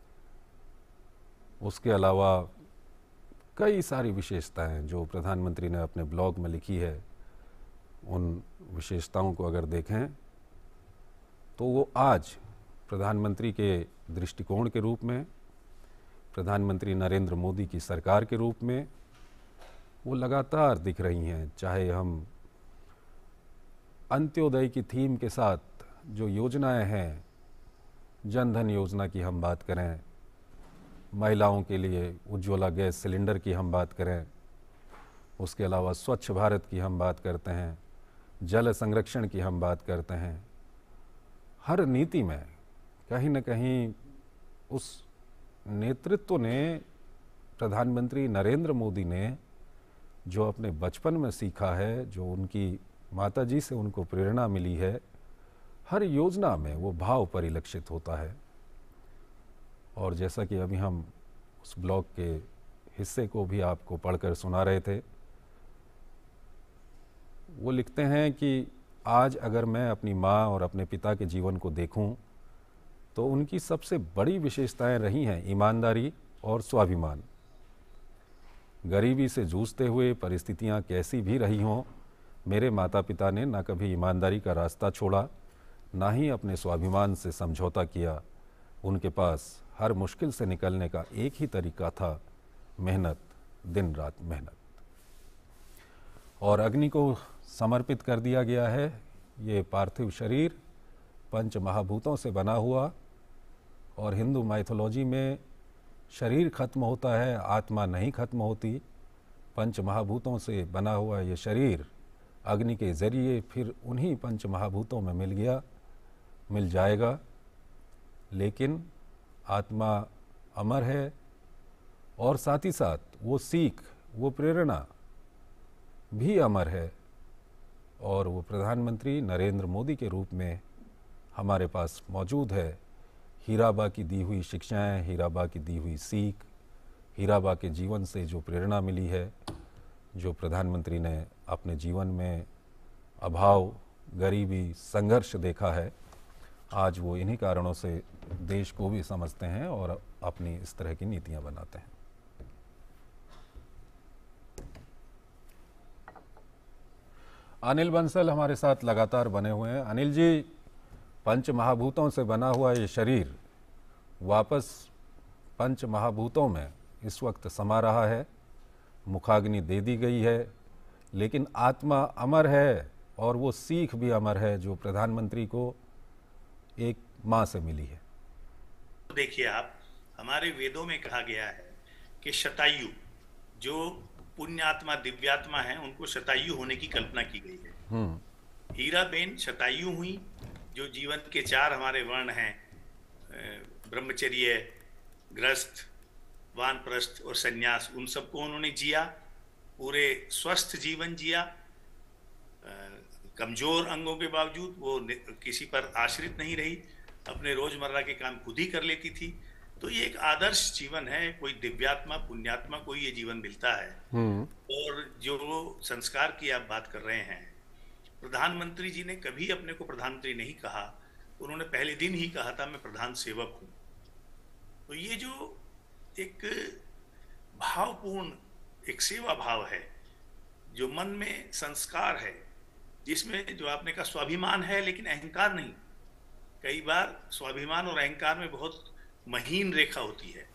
उसके अलावा कई सारी विशेषताएं जो प्रधानमंत्री ने अपने ब्लॉग में लिखी है, उन विशेषताओं को अगर देखें तो वो आज प्रधानमंत्री के दृष्टिकोण के रूप में, प्रधानमंत्री नरेंद्र मोदी की सरकार के रूप में वो लगातार दिख रही हैं। चाहे हम अंत्योदय की थीम के साथ जो योजनाएं हैं, जन धन योजना की हम बात करें, महिलाओं के लिए उज्ज्वला गैस सिलेंडर की हम बात करें, उसके अलावा स्वच्छ भारत की हम बात करते हैं, जल संरक्षण की हम बात करते हैं, हर नीति में कहीं न कहीं उस नेतृत्व ने, प्रधानमंत्री नरेंद्र मोदी ने जो अपने बचपन में सीखा है, जो उनकी माताजी से उनको प्रेरणा मिली है, हर योजना में वो भाव परिलक्षित होता है। और जैसा कि अभी हम उस ब्लॉग के हिस्से को भी आपको पढ़कर सुना रहे थे, वो लिखते हैं कि आज अगर मैं अपनी माँ और अपने पिता के जीवन को देखूं तो उनकी सबसे बड़ी विशेषताएं रही हैं ईमानदारी और स्वाभिमान। गरीबी से जूझते हुए परिस्थितियां कैसी भी रही हों, मेरे माता पिता ने ना कभी ईमानदारी का रास्ता छोड़ा, ना ही अपने स्वाभिमान से समझौता किया। उनके पास हर मुश्किल से निकलने का एक ही तरीका था, मेहनत, दिन रात मेहनत। और अग्नि को समर्पित कर दिया गया है ये पार्थिव शरीर, पंच महाभूतों से बना हुआ। और हिंदू माइथोलॉजी में शरीर खत्म होता है, आत्मा नहीं खत्म होती। पंच महाभूतों से बना हुआ ये शरीर अग्नि के ज़रिए फिर उन्हीं पंच महाभूतों में मिल जाएगा, लेकिन आत्मा अमर है और साथ ही साथ वो सीख, वो प्रेरणा भी अमर है। और वो प्रधानमंत्री नरेंद्र मोदी के रूप में हमारे पास मौजूद है। हीराबा की दी हुई शिक्षाएं, हीराबा की दी हुई सीख, हीराबा के जीवन से जो प्रेरणा मिली है, जो प्रधानमंत्री ने अपने जीवन में अभाव, गरीबी, संघर्ष देखा है, आज वो इन्हीं कारणों से देश को भी समझते हैं और अपनी इस तरह की नीतियां बनाते हैं। अनिल बंसल हमारे साथ लगातार बने हुए हैं। अनिल जी, पंच महाभूतों से बना हुआ ये शरीर वापस पंच महाभूतों में इस वक्त समा रहा है, मुखाग्नि दे दी गई है, लेकिन आत्मा अमर है और वो सीख भी अमर है जो प्रधानमंत्री को एक माँ से मिली है। देखिए आप, हमारे वेदों में कहा गया है कि शतायु, जो पुण्यात्मा दिव्यात्मा है, उनको शतायु होने की कल्पना की गई है। हीराबेन शतायु हुई, जो जीवन के 4 हमारे वर्ण हैं, ब्रह्मचर्य, गृहस्थ, वानप्रस्थ और सन्यास, उन सबको उन्होंने जिया, पूरे स्वस्थ जीवन जिया, कमजोर अंगों के बावजूद वो किसी पर आश्रित नहीं रही, अपने रोजमर्रा के काम खुद ही कर लेती थी। तो ये एक आदर्श जीवन है। कोई दिव्यात्मा पुण्यात्मा को ये जीवन मिलता है। और जो संस्कार की आप बात कर रहे हैं, प्रधानमंत्री जी ने कभी अपने को प्रधानमंत्री नहीं कहा, उन्होंने पहले दिन ही कहा था मैं प्रधान सेवक हूं। तो ये जो एक भावपूर्ण एक सेवा भाव है, जो मन में संस्कार है, जिसमें जो आपने कहा स्वाभिमान है लेकिन अहंकार नहीं। कई बार स्वाभिमान और अहंकार में बहुत महीन रेखा होती है,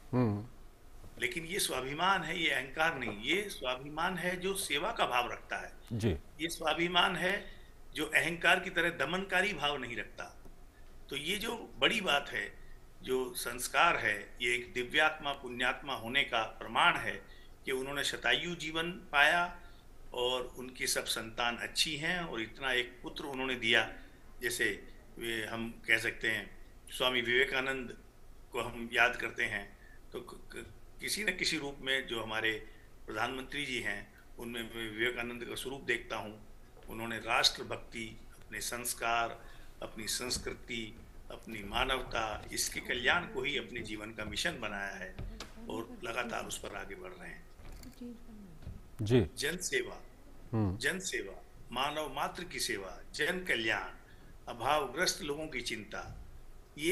लेकिन ये स्वाभिमान है, ये अहंकार नहीं। ये स्वाभिमान है जो सेवा का भाव रखता है जी। ये स्वाभिमान है जो अहंकार की तरह दमनकारी भाव नहीं रखता। तो ये जो बड़ी बात है, जो संस्कार है, ये एक दिव्यात्मा पुण्यात्मा होने का प्रमाण है कि उन्होंने शतायु जीवन पाया और उनकी सब संतान अच्छी हैं, और इतना एक पुत्र उन्होंने दिया। जैसे हम कह सकते हैं स्वामी विवेकानंद को हम याद करते हैं, तो किसी न किसी रूप में जो हमारे प्रधानमंत्री जी हैं, उनमें मैं विवेकानंद का स्वरूप देखता हूँ। उन्होंने राष्ट्र भक्ति, अपने संस्कार, अपनी संस्कृति, अपनी मानवता, इसके कल्याण को ही अपने जीवन का मिशन बनाया है और लगातार उस पर आगे बढ़ रहे हैं जी। जन सेवा, जन सेवा, मानव मात्र की सेवा, जन कल्याण, अभावग्रस्त लोगों की चिंता, ये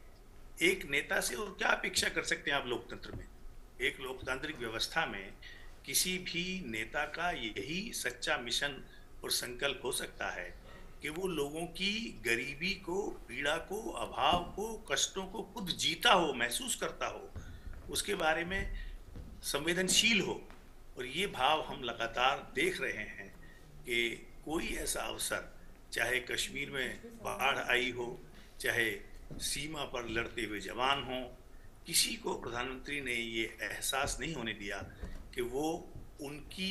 एक नेता से और क्या अपेक्षा कर सकते हैं आप लोकतंत्र में। एक लोकतांत्रिक व्यवस्था में किसी भी नेता का यही सच्चा मिशन और संकल्प हो सकता है कि वो लोगों की गरीबी को, पीड़ा को, अभाव को, कष्टों को खुद जीता हो, महसूस करता हो, उसके बारे में संवेदनशील हो। और ये भाव हम लगातार देख रहे हैं कि कोई ऐसा अवसर, चाहे कश्मीर में बाढ़ आई हो, चाहे सीमा पर लड़ते हुए जवान हों, किसी को प्रधानमंत्री ने ये एहसास नहीं होने दिया कि वो उनकी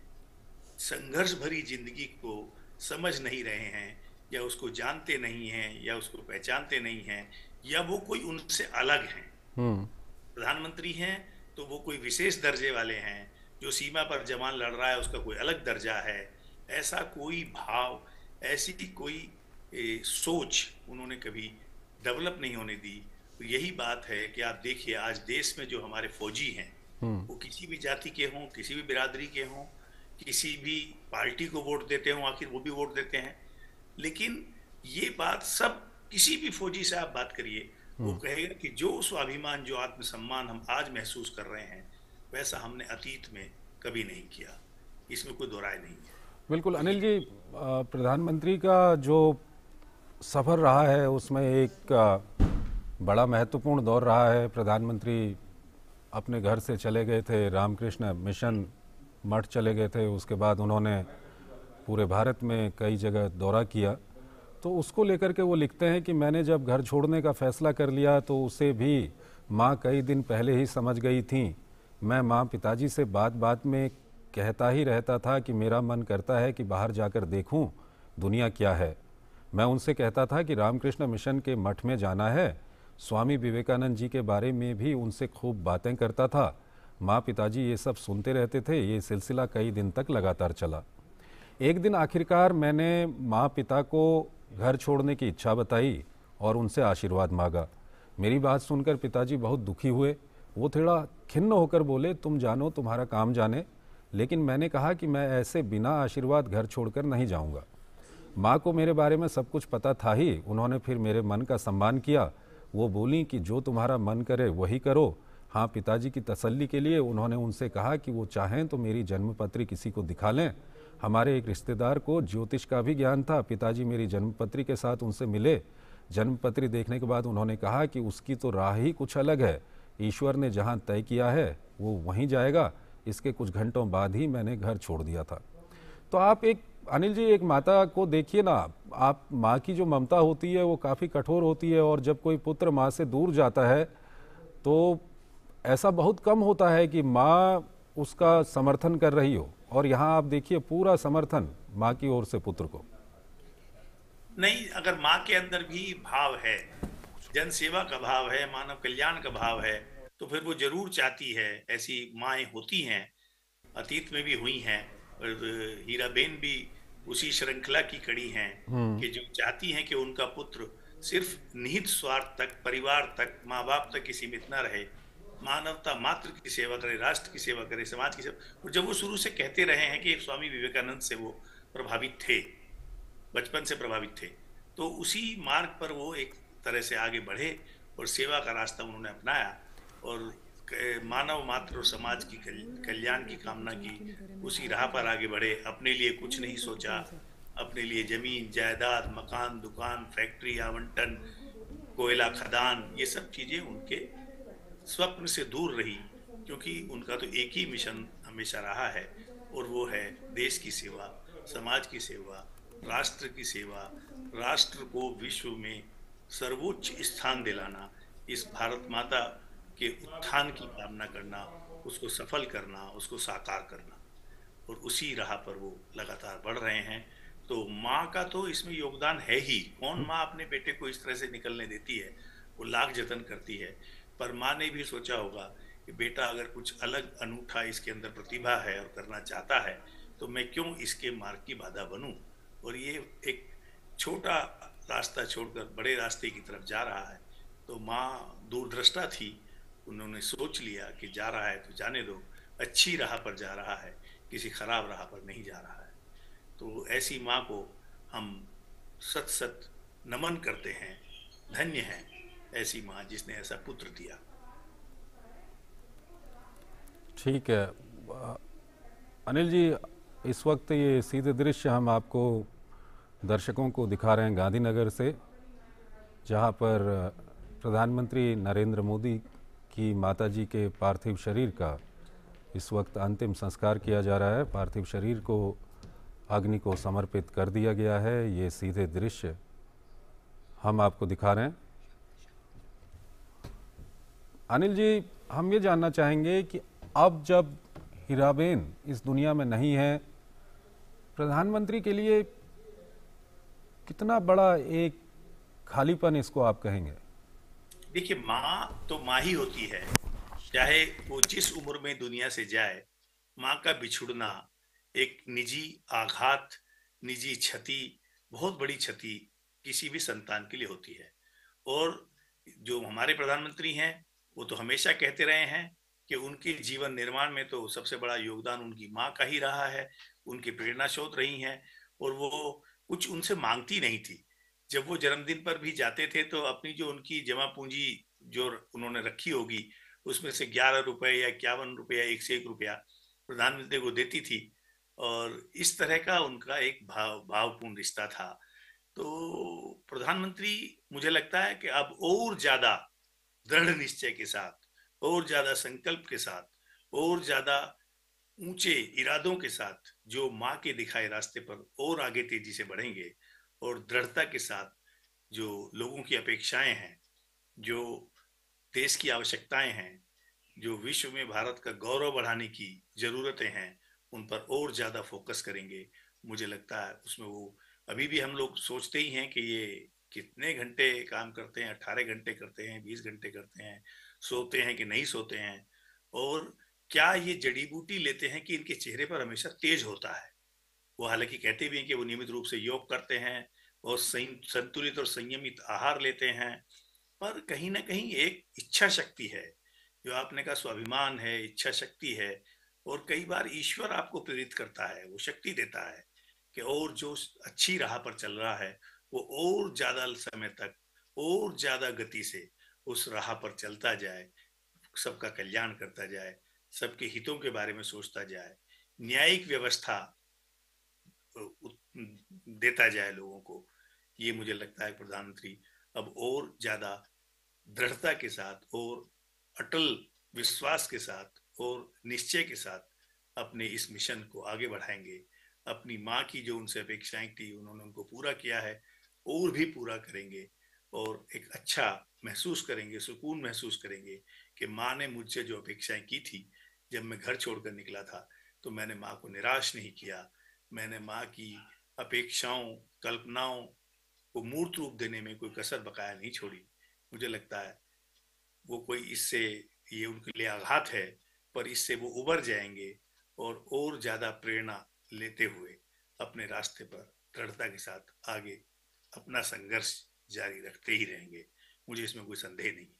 संघर्ष भरी जिंदगी को समझ नहीं रहे हैं, या उसको जानते नहीं हैं, या उसको पहचानते नहीं हैं, या वो कोई उनसे अलग हैं। प्रधानमंत्री हैं तो वो कोई विशेष दर्जे वाले हैं, जो सीमा पर जवान लड़ रहा है उसका कोई अलग दर्जा है। ऐसा कोई भाव, ऐसी कोई सोच उन्होंने कभी डेवलप नहीं होने दी। तो यही बात है कि आप देखिए आज देश में जो हमारे फौजी हैं, वो किसी भी जाति के हों, किसी भी बिरादरी के हों, किसी भी पार्टी को वोट देते हों, आखिर वो भी वोट देते हैं। लेकिन ये बात सब, किसी भी फौजी से आप बात करिए, वो कहेगा कि जो स्वाभिमान, जो आत्मसम्मान हम आज महसूस कर रहे हैं, वैसा हमने अतीत में कभी नहीं किया। इसमें कोई दो राय नहीं है। बिल्कुल अनिल जी, प्रधानमंत्री का जो सफ़र रहा है उसमें एक बड़ा महत्वपूर्ण दौर रहा है। प्रधानमंत्री अपने घर से चले गए थे, रामकृष्ण मिशन मठ चले गए थे, उसके बाद उन्होंने पूरे भारत में कई जगह दौरा किया। तो उसको लेकर के वो लिखते हैं कि मैंने जब घर छोड़ने का फ़ैसला कर लिया तो उसे भी माँ कई दिन पहले ही समझ गई थी। मैं माँ पिताजी से बात बात में कहता ही रहता था कि मेरा मन करता है कि बाहर जाकर देखूं दुनिया क्या है। मैं उनसे कहता था कि रामकृष्ण मिशन के मठ में जाना है। स्वामी विवेकानंद जी के बारे में भी उनसे खूब बातें करता था। माँ पिताजी ये सब सुनते रहते थे। ये सिलसिला कई दिन तक लगातार चला। एक दिन आखिरकार मैंने माँ पिता को घर छोड़ने की इच्छा बताई और उनसे आशीर्वाद मांगा। मेरी बात सुनकर पिताजी बहुत दुखी हुए। वो थोड़ा खिन्न होकर बोले, तुम जानो, तुम्हारा काम जाने। लेकिन मैंने कहा कि मैं ऐसे बिना आशीर्वाद घर छोड़कर नहीं जाऊंगा। माँ को मेरे बारे में सब कुछ पता था ही। उन्होंने फिर मेरे मन का सम्मान किया। वो बोली कि जो तुम्हारा मन करे वही करो। हाँ, पिताजी की तसल्ली के लिए उन्होंने उनसे कहा कि वो चाहें तो मेरी जन्मपत्री किसी को दिखा लें। हमारे एक रिश्तेदार को ज्योतिष का भी ज्ञान था। पिताजी मेरी जन्मपत्री के साथ उनसे मिले। जन्मपत्री देखने के बाद उन्होंने कहा कि उसकी तो राह ही कुछ अलग है। ईश्वर ने जहाँ तय किया है वो वहीं जाएगा, इसके कुछ घंटों बाद ही मैंने घर छोड़ दिया था। तो आप एक, अनिल जी, एक माता को देखिए ना, आप माँ की जो ममता होती है वो काफ़ी कठोर होती है, और जब कोई पुत्र माँ से दूर जाता है तो ऐसा बहुत कम होता है कि माँ उसका समर्थन कर रही हो, और यहाँ आप देखिए पूरा समर्थन माँ की ओर से पुत्र को। नहीं, अगर माँ के अंदर भी भाव है, जन सेवा का भाव है, मानव कल्याण का भाव है, तो फिर वो जरूर चाहती है। ऐसी माएँ होती हैं, अतीत में भी हुई हैं, और हीराबेन भी उसी श्रृंखला की कड़ी हैं, कि जो चाहती हैं कि उनका पुत्र सिर्फ निहित स्वार्थ तक, परिवार तक, माँ बाप तक ही सीमित न रहे, मानवता मात्र की सेवा करे, राष्ट्र की सेवा करे, समाज की सेवा। और जब वो शुरू से कहते रहे हैं कि स्वामी विवेकानंद से वो प्रभावित थे, बचपन से प्रभावित थे, तो उसी मार्ग पर वो एक तरह से आगे बढ़े और सेवा का रास्ता उन्होंने अपनाया, और मानव मात्र और समाज की कल्याण की कामना की, उसी राह पर आगे बढ़े। अपने लिए कुछ नहीं सोचा, अपने लिए जमीन जायदाद, मकान, दुकान, फैक्ट्री आवंटन, कोयला खदान, ये सब चीजें उनके स्वप्न से दूर रही, क्योंकि उनका तो एक ही मिशन हमेशा रहा है, और वो है देश की सेवा, समाज की सेवा, राष्ट्र की सेवा, राष्ट्र को विश्व में सर्वोच्च स्थान दिलाना, इस भारत माता के उत्थान की कामना करना, उसको सफल करना, उसको साकार करना, और उसी राह पर वो लगातार बढ़ रहे हैं। तो माँ का तो इसमें योगदान है ही। कौन माँ अपने बेटे को इस तरह से निकलने देती है? वो लाख जतन करती है, पर माँ ने भी सोचा होगा कि बेटा अगर कुछ अलग अनूठा इसके अंदर प्रतिभा है और करना चाहता है, तो मैं क्यों इसके मार्ग की बाधा बनूं? और ये एक छोटा रास्ता छोड़कर बड़े रास्ते की तरफ जा रहा है। तो माँ दूरदृष्टा थी, उन्होंने सोच लिया कि जा रहा है तो जाने दो, अच्छी राह पर जा रहा है, किसी खराब राह पर नहीं जा रहा है। तो ऐसी माँ को हम सत सत नमन करते हैं। धन्य है ऐसी माँ जिसने ऐसा पुत्र दिया। ठीक है अनिल जी, इस वक्त ये सीधे दृश्य हम आपको, दर्शकों को दिखा रहे हैं गांधीनगर से, जहां पर प्रधानमंत्री नरेंद्र मोदी की माताजी के पार्थिव शरीर का इस वक्त अंतिम संस्कार किया जा रहा है। पार्थिव शरीर को अग्नि को समर्पित कर दिया गया है। ये सीधे दृश्य हम आपको दिखा रहे हैं। अनिल जी, हम ये जानना चाहेंगे कि अब जब हीराबेन इस दुनिया में नहीं है, प्रधानमंत्री के लिए कितना बड़ा एक खालीपन इसको आप कहेंगे? देखिए, माँ तो माँ ही होती है, चाहे वो जिस उम्र में दुनिया से जाए। माँ का बिछुड़ना एक निजी आघात, निजी क्षति, बहुत बड़ी क्षति किसी भी संतान के लिए होती है। और जो हमारे प्रधानमंत्री हैं, वो तो हमेशा कहते रहे हैं कि उनके जीवन निर्माण में तो सबसे बड़ा योगदान उनकी माँ का ही रहा है, उनकी प्रेरणा स्रोत रही हैं। और वो कुछ उनसे मांगती नहीं थी। जब वो जन्मदिन पर भी जाते थे तो अपनी जो उनकी जमा पूंजी जो उन्होंने रखी होगी, उसमें से 11 रुपए या 51 रुपए या 101 रुपया प्रधानमंत्री को देती थी। और इस तरह का उनका एक भावपूर्ण रिश्ता था। तो प्रधानमंत्री, मुझे लगता है कि अब और ज्यादा दृढ़ निश्चय के साथ, और ज्यादा संकल्प के साथ, और ज्यादा ऊंचे इरादों के साथ जो माँ के दिखाए रास्ते पर और आगे तेजी से बढ़ेंगे, और दृढ़ता के साथ जो लोगों की अपेक्षाएं हैं, जो देश की आवश्यकताएं हैं, जो विश्व में भारत का गौरव बढ़ाने की जरूरतें हैं, उन पर और ज्यादा फोकस करेंगे। मुझे लगता है उसमें वो, अभी भी हम लोग सोचते ही हैं कि ये कितने घंटे काम करते हैं, 18 घंटे करते हैं, 20 घंटे करते हैं, सोते हैं कि नहीं सोते हैं, और क्या ये जड़ी बूटी लेते हैं कि इनके चेहरे पर हमेशा तेज होता है। वो हालांकि कहते भी हैं कि वो नियमित रूप से योग करते हैं और संतुलित और संयमित आहार लेते हैं, पर कहीं ना कहीं एक इच्छा शक्ति है, जो आपने कहा स्वाभिमान है, इच्छा शक्ति है। और कई बार ईश्वर आपको प्रेरित करता है, वो शक्ति देता है कि और जो अच्छी राह पर चल रहा है, वो और ज्यादा समय तक, और ज्यादा गति से उस राह पर चलता जाए, सबका कल्याण करता जाए, सबके हितों के बारे में सोचता जाए, न्यायिक व्यवस्था देता जाए लोगों को। ये मुझे लगता है प्रधानमंत्री अब और ज्यादा दृढ़ता के साथ और अटल विश्वास के साथ और निश्चय के साथ अपने इस मिशन को आगे बढ़ाएंगे। अपनी माँ की जो उनसे अपेक्षाएं थी उन्होंने उनको पूरा किया है, और भी पूरा करेंगे, और एक अच्छा महसूस करेंगे, सुकून महसूस करेंगे कि माँ ने मुझसे जो अपेक्षाएं की थी, जब मैं घर छोड़कर निकला था तो मैंने माँ को निराश नहीं किया। मैंने माँ की अपेक्षाओं, कल्पनाओं को मूर्त रूप देने में कोई कसर बकाया नहीं छोड़ी। मुझे लगता है वो कोई इससे, ये उनके लिए आघात है, पर इससे वो उबर जाएंगे और ज्यादा प्रेरणा लेते हुए अपने रास्ते पर दृढ़ता के साथ आगे अपना संघर्ष जारी रखते ही रहेंगे। मुझे इसमें कोई संदेह नहीं है।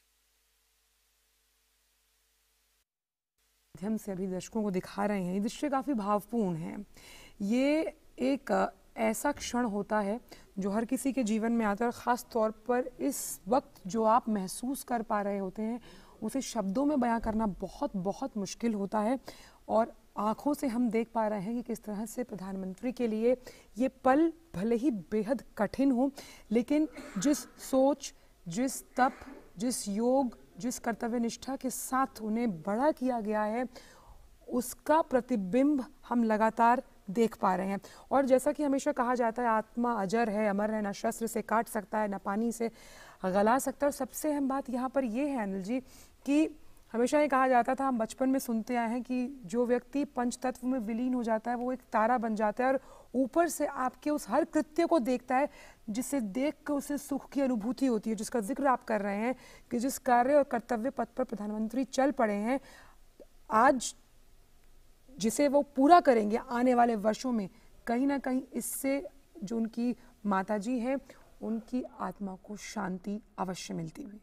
माध्यम से अभी दर्शकों को दिखा रहे हैं, ये दृश्य काफ़ी भावपूर्ण है। ये एक ऐसा क्षण होता है जो हर किसी के जीवन में आता है, और ख़ास तौर पर इस वक्त जो आप महसूस कर पा रहे होते हैं उसे शब्दों में बयां करना बहुत बहुत मुश्किल होता है। और आँखों से हम देख पा रहे हैं कि किस तरह से प्रधानमंत्री के लिए ये पल भले ही बेहद कठिन हो, लेकिन जिस सोच, जिस तप, जिस योग, जिस कर्तव्य निष्ठा के साथ उन्हें बड़ा किया गया है, उसका प्रतिबिंब हम लगातार देख पा रहे हैं। और जैसा कि हमेशा कहा जाता है, आत्मा अजर है, अमर है, ना शस्त्र से काट सकता है, ना पानी से गला सकता है। और सबसे अहम बात यहाँ पर ये है अनिल जी कि हमेशा ये कहा जाता था, हम बचपन में सुनते आए हैं कि जो व्यक्ति पंच तत्व में विलीन हो जाता है वो एक तारा बन जाता है, और ऊपर से आपके उस हर कृत्य को देखता है, जिसे देख कर उसे सुख की अनुभूति होती है, जिसका जिक्र आप कर रहे हैं कि जिस कार्य और कर्तव्य पथ पर प्रधानमंत्री चल पड़े हैं आज, जिसे वो पूरा करेंगे आने वाले वर्षों में, कहीं ना कहीं इससे जो उनकी माताजी हैं उनकी आत्मा को शांति अवश्य मिलती हुई।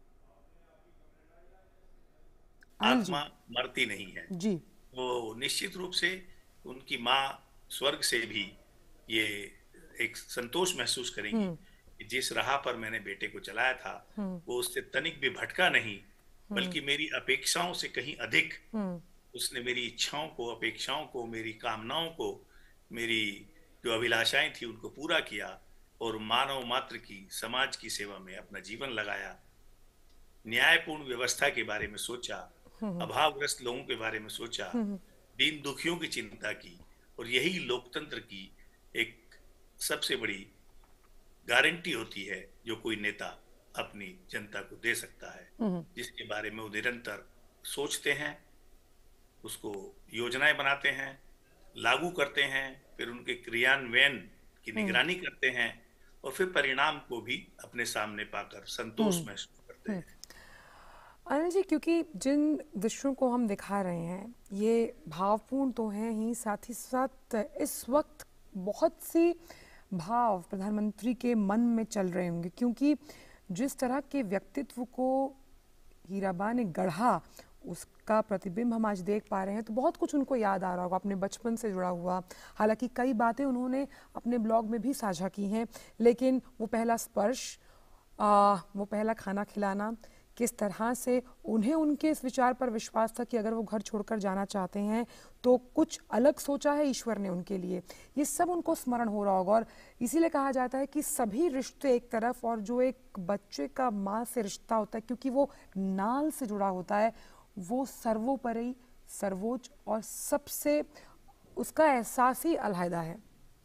आत्मा मरती नहीं है जी, वो निश्चित रूप से उनकी माँ स्वर्ग से भी ये एक संतोष महसूस करेंगी कि जिस राह पर मैंने बेटे को चलाया था वो उससे तनिक भी भटका नहीं, बल्कि मेरी अपेक्षाओं से कहीं अधिक उसने मेरी इच्छाओं को, अपेक्षाओं को, मेरी कामनाओं को, मेरी जो अभिलाषाएं थी उनको पूरा किया, और मानव मात्र की, समाज की सेवा में अपना जीवन लगाया। न्यायपूर्ण व्यवस्था के बारे में सोचा, अभावग्रस्त लोगों के बारे में सोचा, दीन दुखियों की चिंता की, और यही लोकतंत्र की एक सबसे बड़ी गारंटी होती है जो कोई नेता अपनी जनता को दे सकता है, जिसके बारे में वो निरंतर सोचते हैं, उसको योजनाएं बनाते हैं, लागू करते हैं, फिर उनके क्रियान्वयन की निगरानी करते हैं, और फिर परिणाम को भी अपने सामने पाकर संतोष महसूस करते हैं। अनिल जी, क्योंकि जिन दृश्यों को हम दिखा रहे हैं ये भावपूर्ण तो हैं ही, साथ ही साथ इस वक्त बहुत सी भाव प्रधानमंत्री के मन में चल रहे होंगे, क्योंकि जिस तरह के व्यक्तित्व को हीराबा ने गढ़ा उसका प्रतिबिंब हम आज देख पा रहे हैं, तो बहुत कुछ उनको याद आ रहा होगा अपने बचपन से जुड़ा हुआ। हालांकि कई बातें उन्होंने अपने ब्लॉग में भी साझा की हैं, लेकिन वो पहला स्पर्श, वो पहला खाना खिलाना, किस तरह से उन्हें उनके इस विचार पर विश्वास था कि अगर वो घर छोड़कर जाना चाहते हैं तो कुछ अलग सोचा है ईश्वर ने उनके लिए, ये सब उनको स्मरण हो रहा होगा। और इसीलिए कहा जाता है कि सभी रिश्ते एक तरफ, और जो एक बच्चे का माँ से रिश्ता होता है क्योंकि वो नाल से जुड़ा होता है, वो सर्वोपरि, सर्वोच्च और सबसे उसका एहसास ही अलहदा है।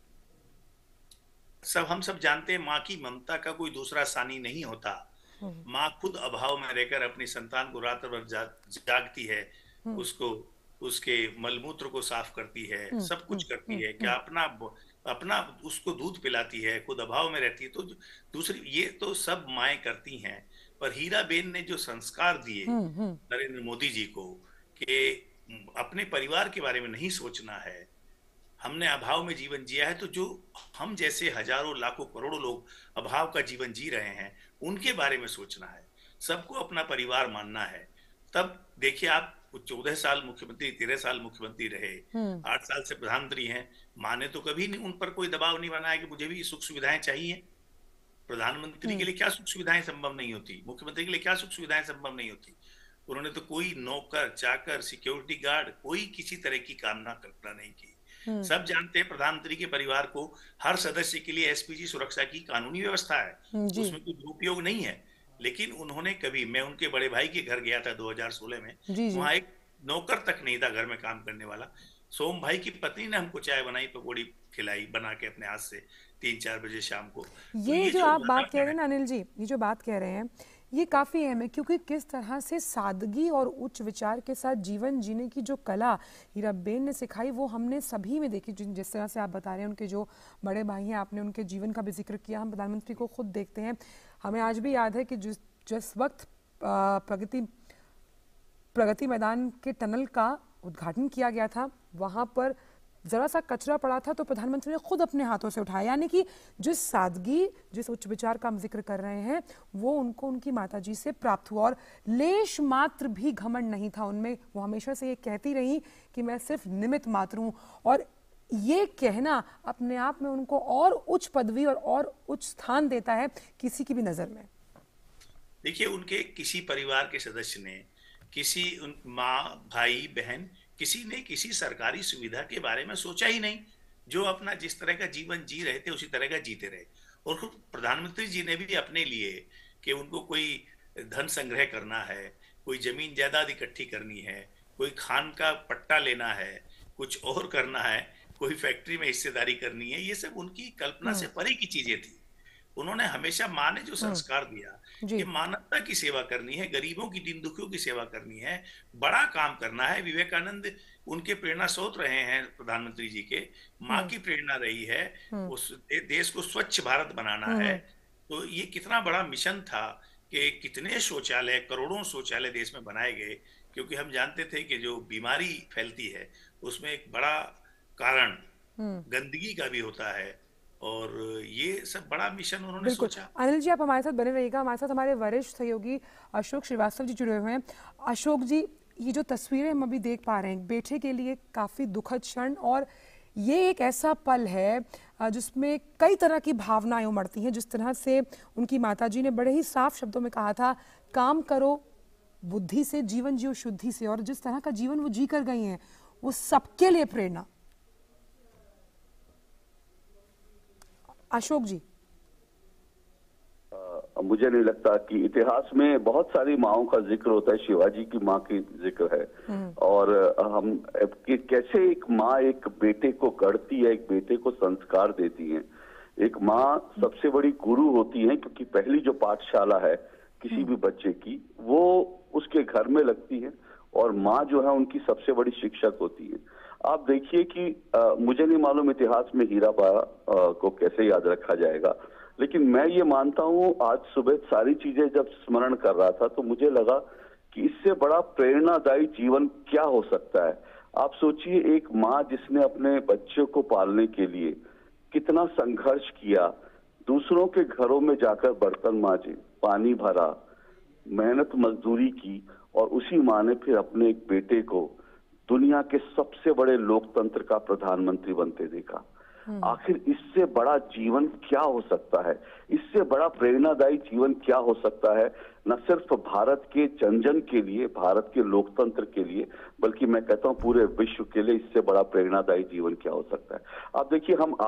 हम सब जानते हैं माँ की ममता का कोई दूसरा सानी नहीं होता। माँ खुद अभाव में रहकर अपनी संतान को रात भर जागती है, उसको, उसके मलमूत्र को साफ करती है, सब कुछ करती है, क्या अपना उसको दूध पिलाती है, खुद अभाव में रहती है। तो दूसरी ये तो सब माएँ करती हैं, पर हीराबेन ने जो संस्कार दिए नरेंद्र मोदी जी को कि अपने परिवार के बारे में नहीं सोचना है, हमने अभाव में जीवन जिया है, तो जो हम जैसे हजारों लाखों करोड़ों लोग अभाव का जीवन जी रहे हैं उनके बारे में सोचना है, सबको अपना परिवार मानना है। तब देखिए आप 14 साल मुख्यमंत्री, 13 साल मुख्यमंत्री रहे, 8 साल से प्रधानमंत्री हैं, माँ ने तो कभी नहीं उन पर कोई दबाव नहीं बनाया कि मुझे भी सुख सुविधाएं चाहिए। प्रधानमंत्री के लिए क्या सुख सुविधाएं संभव नहीं होती, मुख्यमंत्री के लिए क्या सुख सुविधाएं संभव नहीं होती। उन्होंने तो कोई नौकर चाकर, सिक्योरिटी गार्ड, कोई किसी तरह की कामना कल्पना नहीं की। सब जानते हैं प्रधानमंत्री के परिवार को हर सदस्य के लिए एसपीजी सुरक्षा की कानूनी व्यवस्था है, उसमें कोई दुरुपयोग नहीं है। लेकिन उन्होंने कभी, मैं उनके बड़े भाई के घर गया था 2016 में, जी जी। वहां एक नौकर तक नहीं था घर में काम करने वाला। सोम भाई की पत्नी ने हमको चाय बनाई, पकौड़ी खिलाई बना के अपने हाथ से 3-4 बजे शाम को। तो ये ये जो जो आप बात कह वातावरण रहे हैं है, ना अनिल जी, ये जो बात कह रहे हैं ये काफ़ी अहम है, क्योंकि किस तरह से सादगी और उच्च विचार के साथ जीवन जीने की जो कला हीराबेन ने सिखाई वो हमने सभी में देखी। जिस तरह से आप बता रहे हैं उनके जो बड़े भाई हैं, आपने उनके जीवन का भी जिक्र किया, हम प्रधानमंत्री को खुद देखते हैं। हमें आज भी याद है कि जिस वक्त प्रगति मैदान के टनल का उद्घाटन किया गया था, वहां पर जरा सा कचरा पड़ा था तो प्रधानमंत्री ने खुद अपने हाथों से उठाया। यानी कि जिस सादगी, जिस उच्च विचार का हम जिक्र कर रहे हैं, वो उनको उनकी माताजी से प्राप्त हुआ और लेश मात्र भी घमंड नहीं था उनमें। वो हमेशा से ये कहती रही कि मैं सिर्फ निमित्त मात्र हूं, और ये कहना अपने आप में उनको और उच्च पदवी और उच्च स्थान देता है किसी की भी नजर में। देखिए, उनके किसी परिवार के सदस्य ने, किसी उन माँ भाई बहन, किसी ने किसी सरकारी सुविधा के बारे में सोचा ही नहीं। जो अपना जिस तरह का जीवन जी रहे थे उसी तरह का जीते रहे। और खुद प्रधानमंत्री जी ने भी अपने लिए कि उनको कोई धन संग्रह करना है, कोई जमीन जायदाद इकट्ठी करनी है, कोई खान का पट्टा लेना है, कुछ और करना है, कोई फैक्ट्री में हिस्सेदारी करनी है, ये सब उनकी कल्पना से परे की चीजें थी। उन्होंने हमेशा, माँ ने जो संस्कार दिया कि जी। मानवता की सेवा करनी है, गरीबों की, दीन दुखियों की सेवा करनी है, बड़ा काम करना है। विवेकानंद उनके प्रेरणा स्रोत रहे हैं प्रधानमंत्री जी के, माँ की प्रेरणा रही है, उस देश को स्वच्छ भारत बनाना है। तो ये कितना बड़ा मिशन था कि कितने शौचालय, करोड़ों शौचालय देश में बनाए गए, क्योंकि हम जानते थे कि जो बीमारी फैलती है उसमें एक बड़ा कारण गंदगी का भी होता है। और ये सब बड़ा मिशन उन्होंने बिल्कुल। सोचा। अनिल जी, आप हमारे साथ बने रहिएगा। हमारे साथ हमारे वरिष्ठ सहयोगी अशोक श्रीवास्तव जी जुड़े हुए हैं। अशोक जी, ये जो तस्वीरें हम अभी देख पा रहे हैं, बेटे के लिए काफ़ी दुखद क्षण, और ये एक ऐसा पल है जिसमें कई तरह की भावनाएं उमड़ती हैं। जिस तरह से उनकी माताजी ने बड़े ही साफ शब्दों में कहा था, काम करो बुद्धि से, जीवन जियो शुद्धि से, और जिस तरह का जीवन वो जी कर गई हैं वो सबके लिए प्रेरणा। अशोक जी, मुझे नहीं लगता कि इतिहास में बहुत सारी माओं का जिक्र होता है, शिवाजी की माँ की जिक्र है। और हम कि कैसे एक माँ एक बेटे को गढ़ती है, एक बेटे को संस्कार देती है। एक माँ सबसे बड़ी गुरु होती है, क्योंकि पहली जो पाठशाला है किसी भी बच्चे की वो उसके घर में लगती है, और माँ जो है उनकी सबसे बड़ी शिक्षक होती है। आप देखिए कि मुझे नहीं मालूम इतिहास में हीराबा को कैसे याद रखा जाएगा, लेकिन मैं ये मानता हूँ, आज सुबह सारी चीजें जब स्मरण कर रहा था तो मुझे लगा कि इससे बड़ा प्रेरणादायी जीवन क्या हो सकता है। आप सोचिए, एक माँ जिसने अपने बच्चे को पालने के लिए कितना संघर्ष किया, दूसरों के घरों में जाकर बर्तन मांजे, पानी भरा, मेहनत मजदूरी की, और उसी माँ ने फिर अपने एक बेटे को दुनिया के सबसे बड़े लोकतंत्र का प्रधानमंत्री बनते देखा। आखिर इससे बड़ा जीवन क्या हो सकता है? इससे बड़ा प्रेरणादायी जीवन क्या हो सकता है? न सिर्फ भारत के जन जन के लिए, भारत के लोकतंत्र के लिए, बल्कि मैं कहता हूं पूरे विश्व के लिए इससे बड़ा प्रेरणादायी जीवन क्या हो सकता है? आप देखिए, हम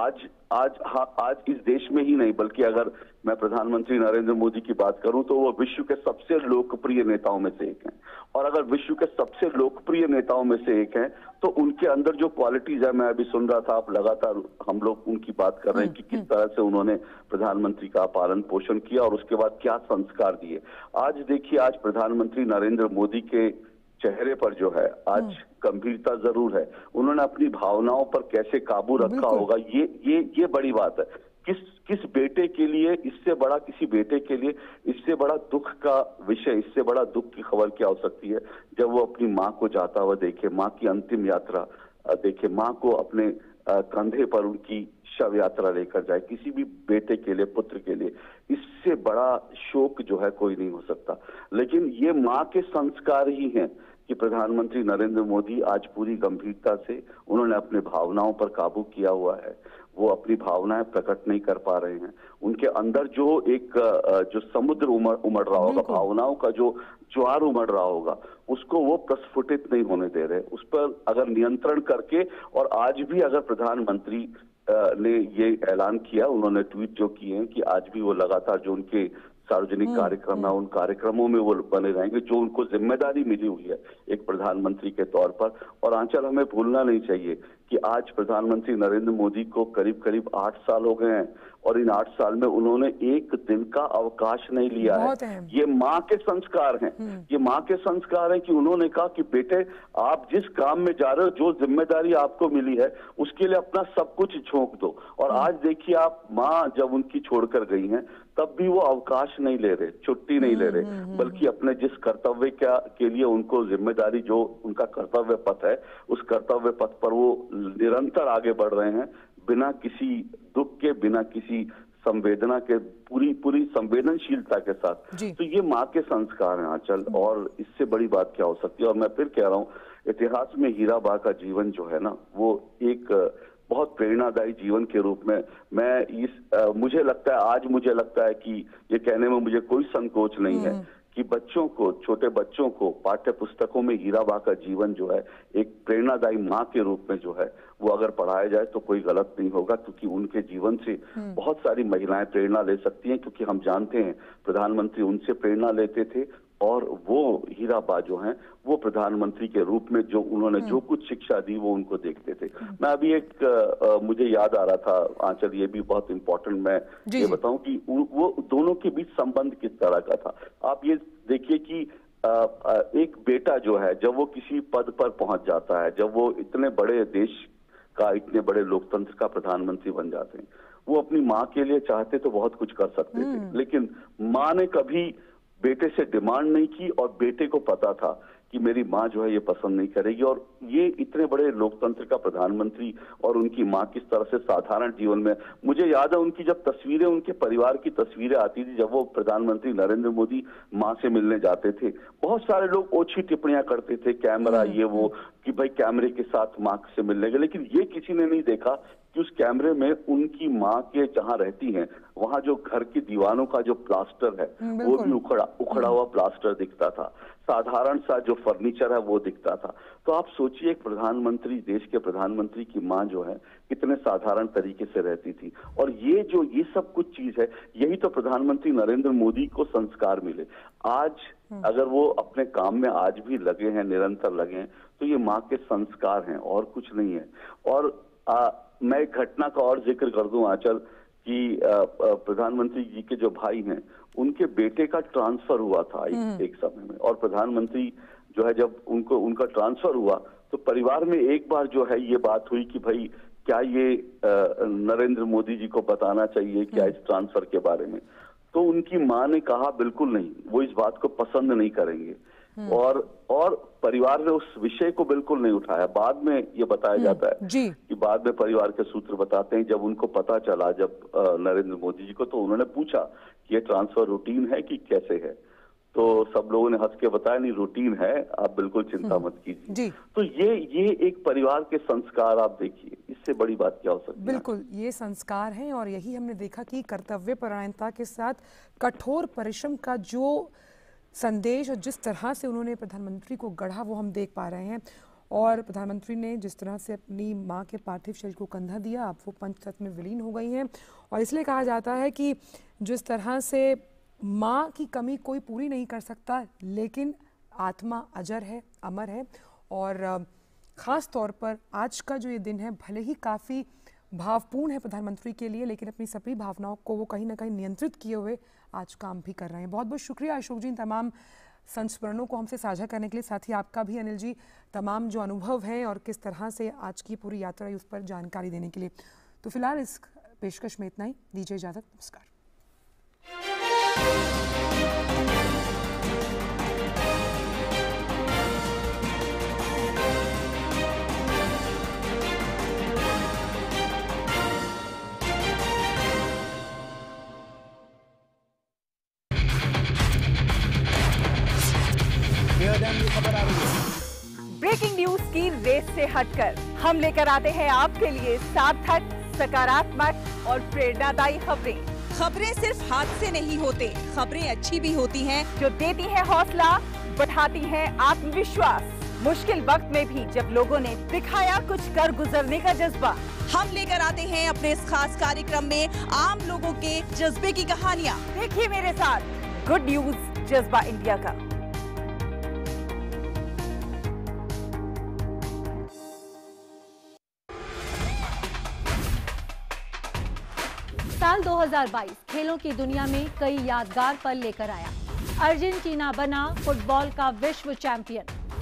आज इस देश में ही नहीं, बल्कि अगर मैं प्रधानमंत्री नरेंद्र मोदी की बात करूं तो वो विश्व के सबसे लोकप्रिय नेताओं में से एक हैं। और अगर विश्व के सबसे लोकप्रिय नेताओं में से एक हैं तो उनके अंदर जो क्वालिटीज है, मैं अभी सुन रहा था, आप लगातार हम लोग उनकी बात कर रहे हैं कि किस तरह से उन्होंने प्रधानमंत्री का पालन पोषण किया और उसके बाद क्या संस्कार दिए। आज देखिए, आज प्रधानमंत्री नरेंद्र मोदी के चेहरे पर जो है आज गंभीरता जरूर है। उन्होंने अपनी भावनाओं पर कैसे काबू रखा होगा, ये बड़ी बात है। किस बेटे के लिए, इससे बड़ा किसी बेटे के लिए इससे बड़ा दुख का विषय, इससे बड़ा दुख की खबर क्या हो सकती है जब वो अपनी माँ को जाता हुआ देखे, माँ की अंतिम यात्रा देखे, माँ को अपने कंधे पर उनकी शव यात्रा लेकर जाए। किसी भी बेटे के लिए, पुत्र के लिए इससे बड़ा शोक जो है कोई नहीं हो सकता। लेकिन ये माँ के संस्कार ही हैं कि प्रधानमंत्री नरेंद्र मोदी आज पूरी गंभीरता से उन्होंने अपने भावनाओं पर काबू किया हुआ है। वो अपनी भावनाएं प्रकट नहीं कर पा रहे हैं। उनके अंदर जो एक जो समुद्र उमड़ रहा होगा, भावनाओं का जो ज्वार उमड़ रहा होगा, उसको वो प्रस्फुटित नहीं होने दे रहे। उस पर अगर नियंत्रण करके, और आज भी अगर प्रधानमंत्री ने ये ऐलान किया, उन्होंने ट्वीट जो किए हैं कि आज भी वो लगातार जो उनके सार्वजनिक कार्यक्रम है, उन कार्यक्रमों में वो बने रहेंगे जो उनको जिम्मेदारी मिली हुई है एक प्रधानमंत्री के तौर पर। और आंचल, हमें भूलना नहीं चाहिए कि आज प्रधानमंत्री नरेंद्र मोदी को करीब करीब 8 साल हो गए हैं और इन 8 साल में उन्होंने एक दिन का अवकाश नहीं लिया है। ये माँ के संस्कार हैं, ये माँ के संस्कार हैं कि उन्होंने कहा कि बेटे आप जिस काम में जा रहे हो, जो जिम्मेदारी आपको मिली है उसके लिए अपना सब कुछ झोंक दो। और आज देखिए आप, माँ जब उनकी छोड़कर गई हैं तब भी वो अवकाश नहीं ले रहे, छुट्टी नहीं ले रहे, बल्कि अपने जिस कर्तव्य के लिए उनको जिम्मेदारी, जो उनका कर्तव्य पथ है, उस कर्तव्य पथ पर वो निरंतर आगे बढ़ रहे हैं, बिना किसी दुख के, बिना किसी संवेदना के, पूरी संवेदनशीलता के साथ। तो ये माँ के संस्कार हैं आंचल, और इससे बड़ी बात क्या हो सकती है। और मैं फिर कह रहा हूँ, इतिहास में हीरा बा का जीवन जो है ना, वो एक बहुत प्रेरणादायी जीवन के रूप में मैं मुझे लगता है कि ये कहने में मुझे कोई संकोच नहीं है कि बच्चों को, छोटे बच्चों को पाठ्य पुस्तकों में हीरा बा का जीवन जो है एक प्रेरणादायी माँ के रूप में जो है वो अगर पढ़ाया जाए तो कोई गलत नहीं होगा, क्योंकि उनके जीवन से बहुत सारी महिलाएं प्रेरणा ले सकती हैं। क्योंकि हम जानते हैं प्रधानमंत्री उनसे प्रेरणा लेते थे, और वो हीरा बा जो हैं वो प्रधानमंत्री के रूप में जो उन्होंने जो कुछ शिक्षा दी वो उनको देखते थे। मैं अभी मुझे याद आ रहा था आंचल, ये भी बहुत इंपॉर्टेंट, मैं ये बताऊं कि वो दोनों के बीच संबंध किस तरह का था। आप ये देखिए कि एक बेटा जो है जब वो किसी पद पर पहुंच जाता है, जब वो इतने बड़े देश का, इतने बड़े लोकतंत्र का प्रधानमंत्री बन जाते हैं, वो अपनी माँ के लिए चाहते तो बहुत कुछ कर सकते थे, लेकिन माँ ने कभी बेटे से डिमांड नहीं की, और बेटे को पता था कि मेरी माँ जो है ये पसंद नहीं करेगी। और ये इतने बड़े लोकतंत्र का प्रधानमंत्री और उनकी माँ किस तरह से साधारण जीवन में, मुझे याद है उनकी जब तस्वीरें, उनके परिवार की तस्वीरें आती थी जब वो प्रधानमंत्री नरेंद्र मोदी माँ से मिलने जाते थे, बहुत सारे लोग ओछी टिप्पणियां करते थे, कैमरा ये वो, कि भाई कैमरे के साथ माँ से मिलने गए, लेकिन ये किसी ने नहीं देखा कि उस कैमरे में उनकी माँ के जहाँ रहती हैं वहां जो घर की दीवारों का जो प्लास्टर है वो भी उखड़ा हुआ प्लास्टर दिखता था, साधारण सा जो फर्नीचर है वो दिखता था। तो आप सोचिए एक प्रधानमंत्री, देश के प्रधानमंत्री की माँ जो है कितने साधारण तरीके से रहती थी। और ये सब कुछ चीज है, यही तो प्रधानमंत्री नरेंद्र मोदी को संस्कार मिले। आज अगर वो अपने काम में आज भी लगे हैं, निरंतर लगे हैं, तो ये माँ के संस्कार हैं और कुछ नहीं है। और मैं एक घटना का और जिक्र कर दूं आंचल कि प्रधानमंत्री जी के जो भाई हैं उनके बेटे का ट्रांसफर हुआ था एक समय में, और प्रधानमंत्री जो है जब उनका ट्रांसफर हुआ तो परिवार में एक बार जो है ये बात हुई कि भाई क्या ये नरेंद्र मोदी जी को बताना चाहिए क्या इस ट्रांसफर के बारे में। तो उनकी माँ ने कहा बिल्कुल नहीं, वो इस बात को पसंद नहीं करेंगे, और परिवार ने उस विषय को बिल्कुल नहीं उठाया। बाद में ये बताया जाता है कि बाद में परिवार के सूत्र बताते हैं जब उनको पता चला, जब नरेंद्र मोदी जी को, तो उन्होंने पूछा कि ये ट्रांसफर रूटीन है कि कैसे है, तो सब लोगों ने हंस के बताया नहीं रूटीन है, आप बिल्कुल चिंता मत कीजिए। तो ये एक परिवार के संस्कार आप देखिए, इससे बड़ी बात क्या हो सकती है। बिल्कुल ये संस्कार हैं, और यही हमने देखा कि कर्तव्य परायणता के साथ कठोर परिश्रम का जो संदेश और जिस तरह से उन्होंने प्रधानमंत्री को गढ़ा वो हम देख पा रहे हैं। और प्रधानमंत्री ने जिस तरह से अपनी मां के पार्थिव शरीर को कंधा दिया, अब वो पंचतत्व में विलीन हो गई हैं। और इसलिए कहा जाता है कि जिस तरह से माँ की कमी कोई पूरी नहीं कर सकता, लेकिन आत्मा अजर है, अमर है। और ख़ास तौर पर आज का जो ये दिन है भले ही काफ़ी भावपूर्ण है प्रधानमंत्री के लिए, लेकिन अपनी सभी भावनाओं को वो कहीं ना कहीं नियंत्रित किए हुए आज काम भी कर रहे हैं। बहुत बहुत शुक्रिया अशोक जी इन तमाम संस्मरणों को हमसे साझा करने के लिए, साथ ही आपका भी अनिल जी तमाम जो अनुभव हैं और किस तरह से आज की पूरी यात्रा है उस पर जानकारी देने के लिए। तो फिलहाल इस पेशकश में इतना ही, दीजिए इजाज़त, नमस्कार। ब्रेकिंग न्यूज की रेस से हटकर हम लेकर आते हैं आपके लिए सार्थक, सकारात्मक और प्रेरणादायी खबरें। खबरें सिर्फ हाथ से नहीं होते, खबरें अच्छी भी होती हैं जो देती हैं हौसला, बढ़ाती हैं आत्मविश्वास। मुश्किल वक्त में भी जब लोगों ने दिखाया कुछ कर गुजरने का जज्बा, हम लेकर आते हैं अपने इस खास कार्यक्रम में आम लोगों के जज्बे की कहानियाँ। देखिए मेरे साथ गुड न्यूज जज्बा इंडिया का। साल 2022 खेलों की दुनिया में कई यादगार पल लेकर आया। अर्जेंटीना बना फुटबॉल का विश्व चैंपियन।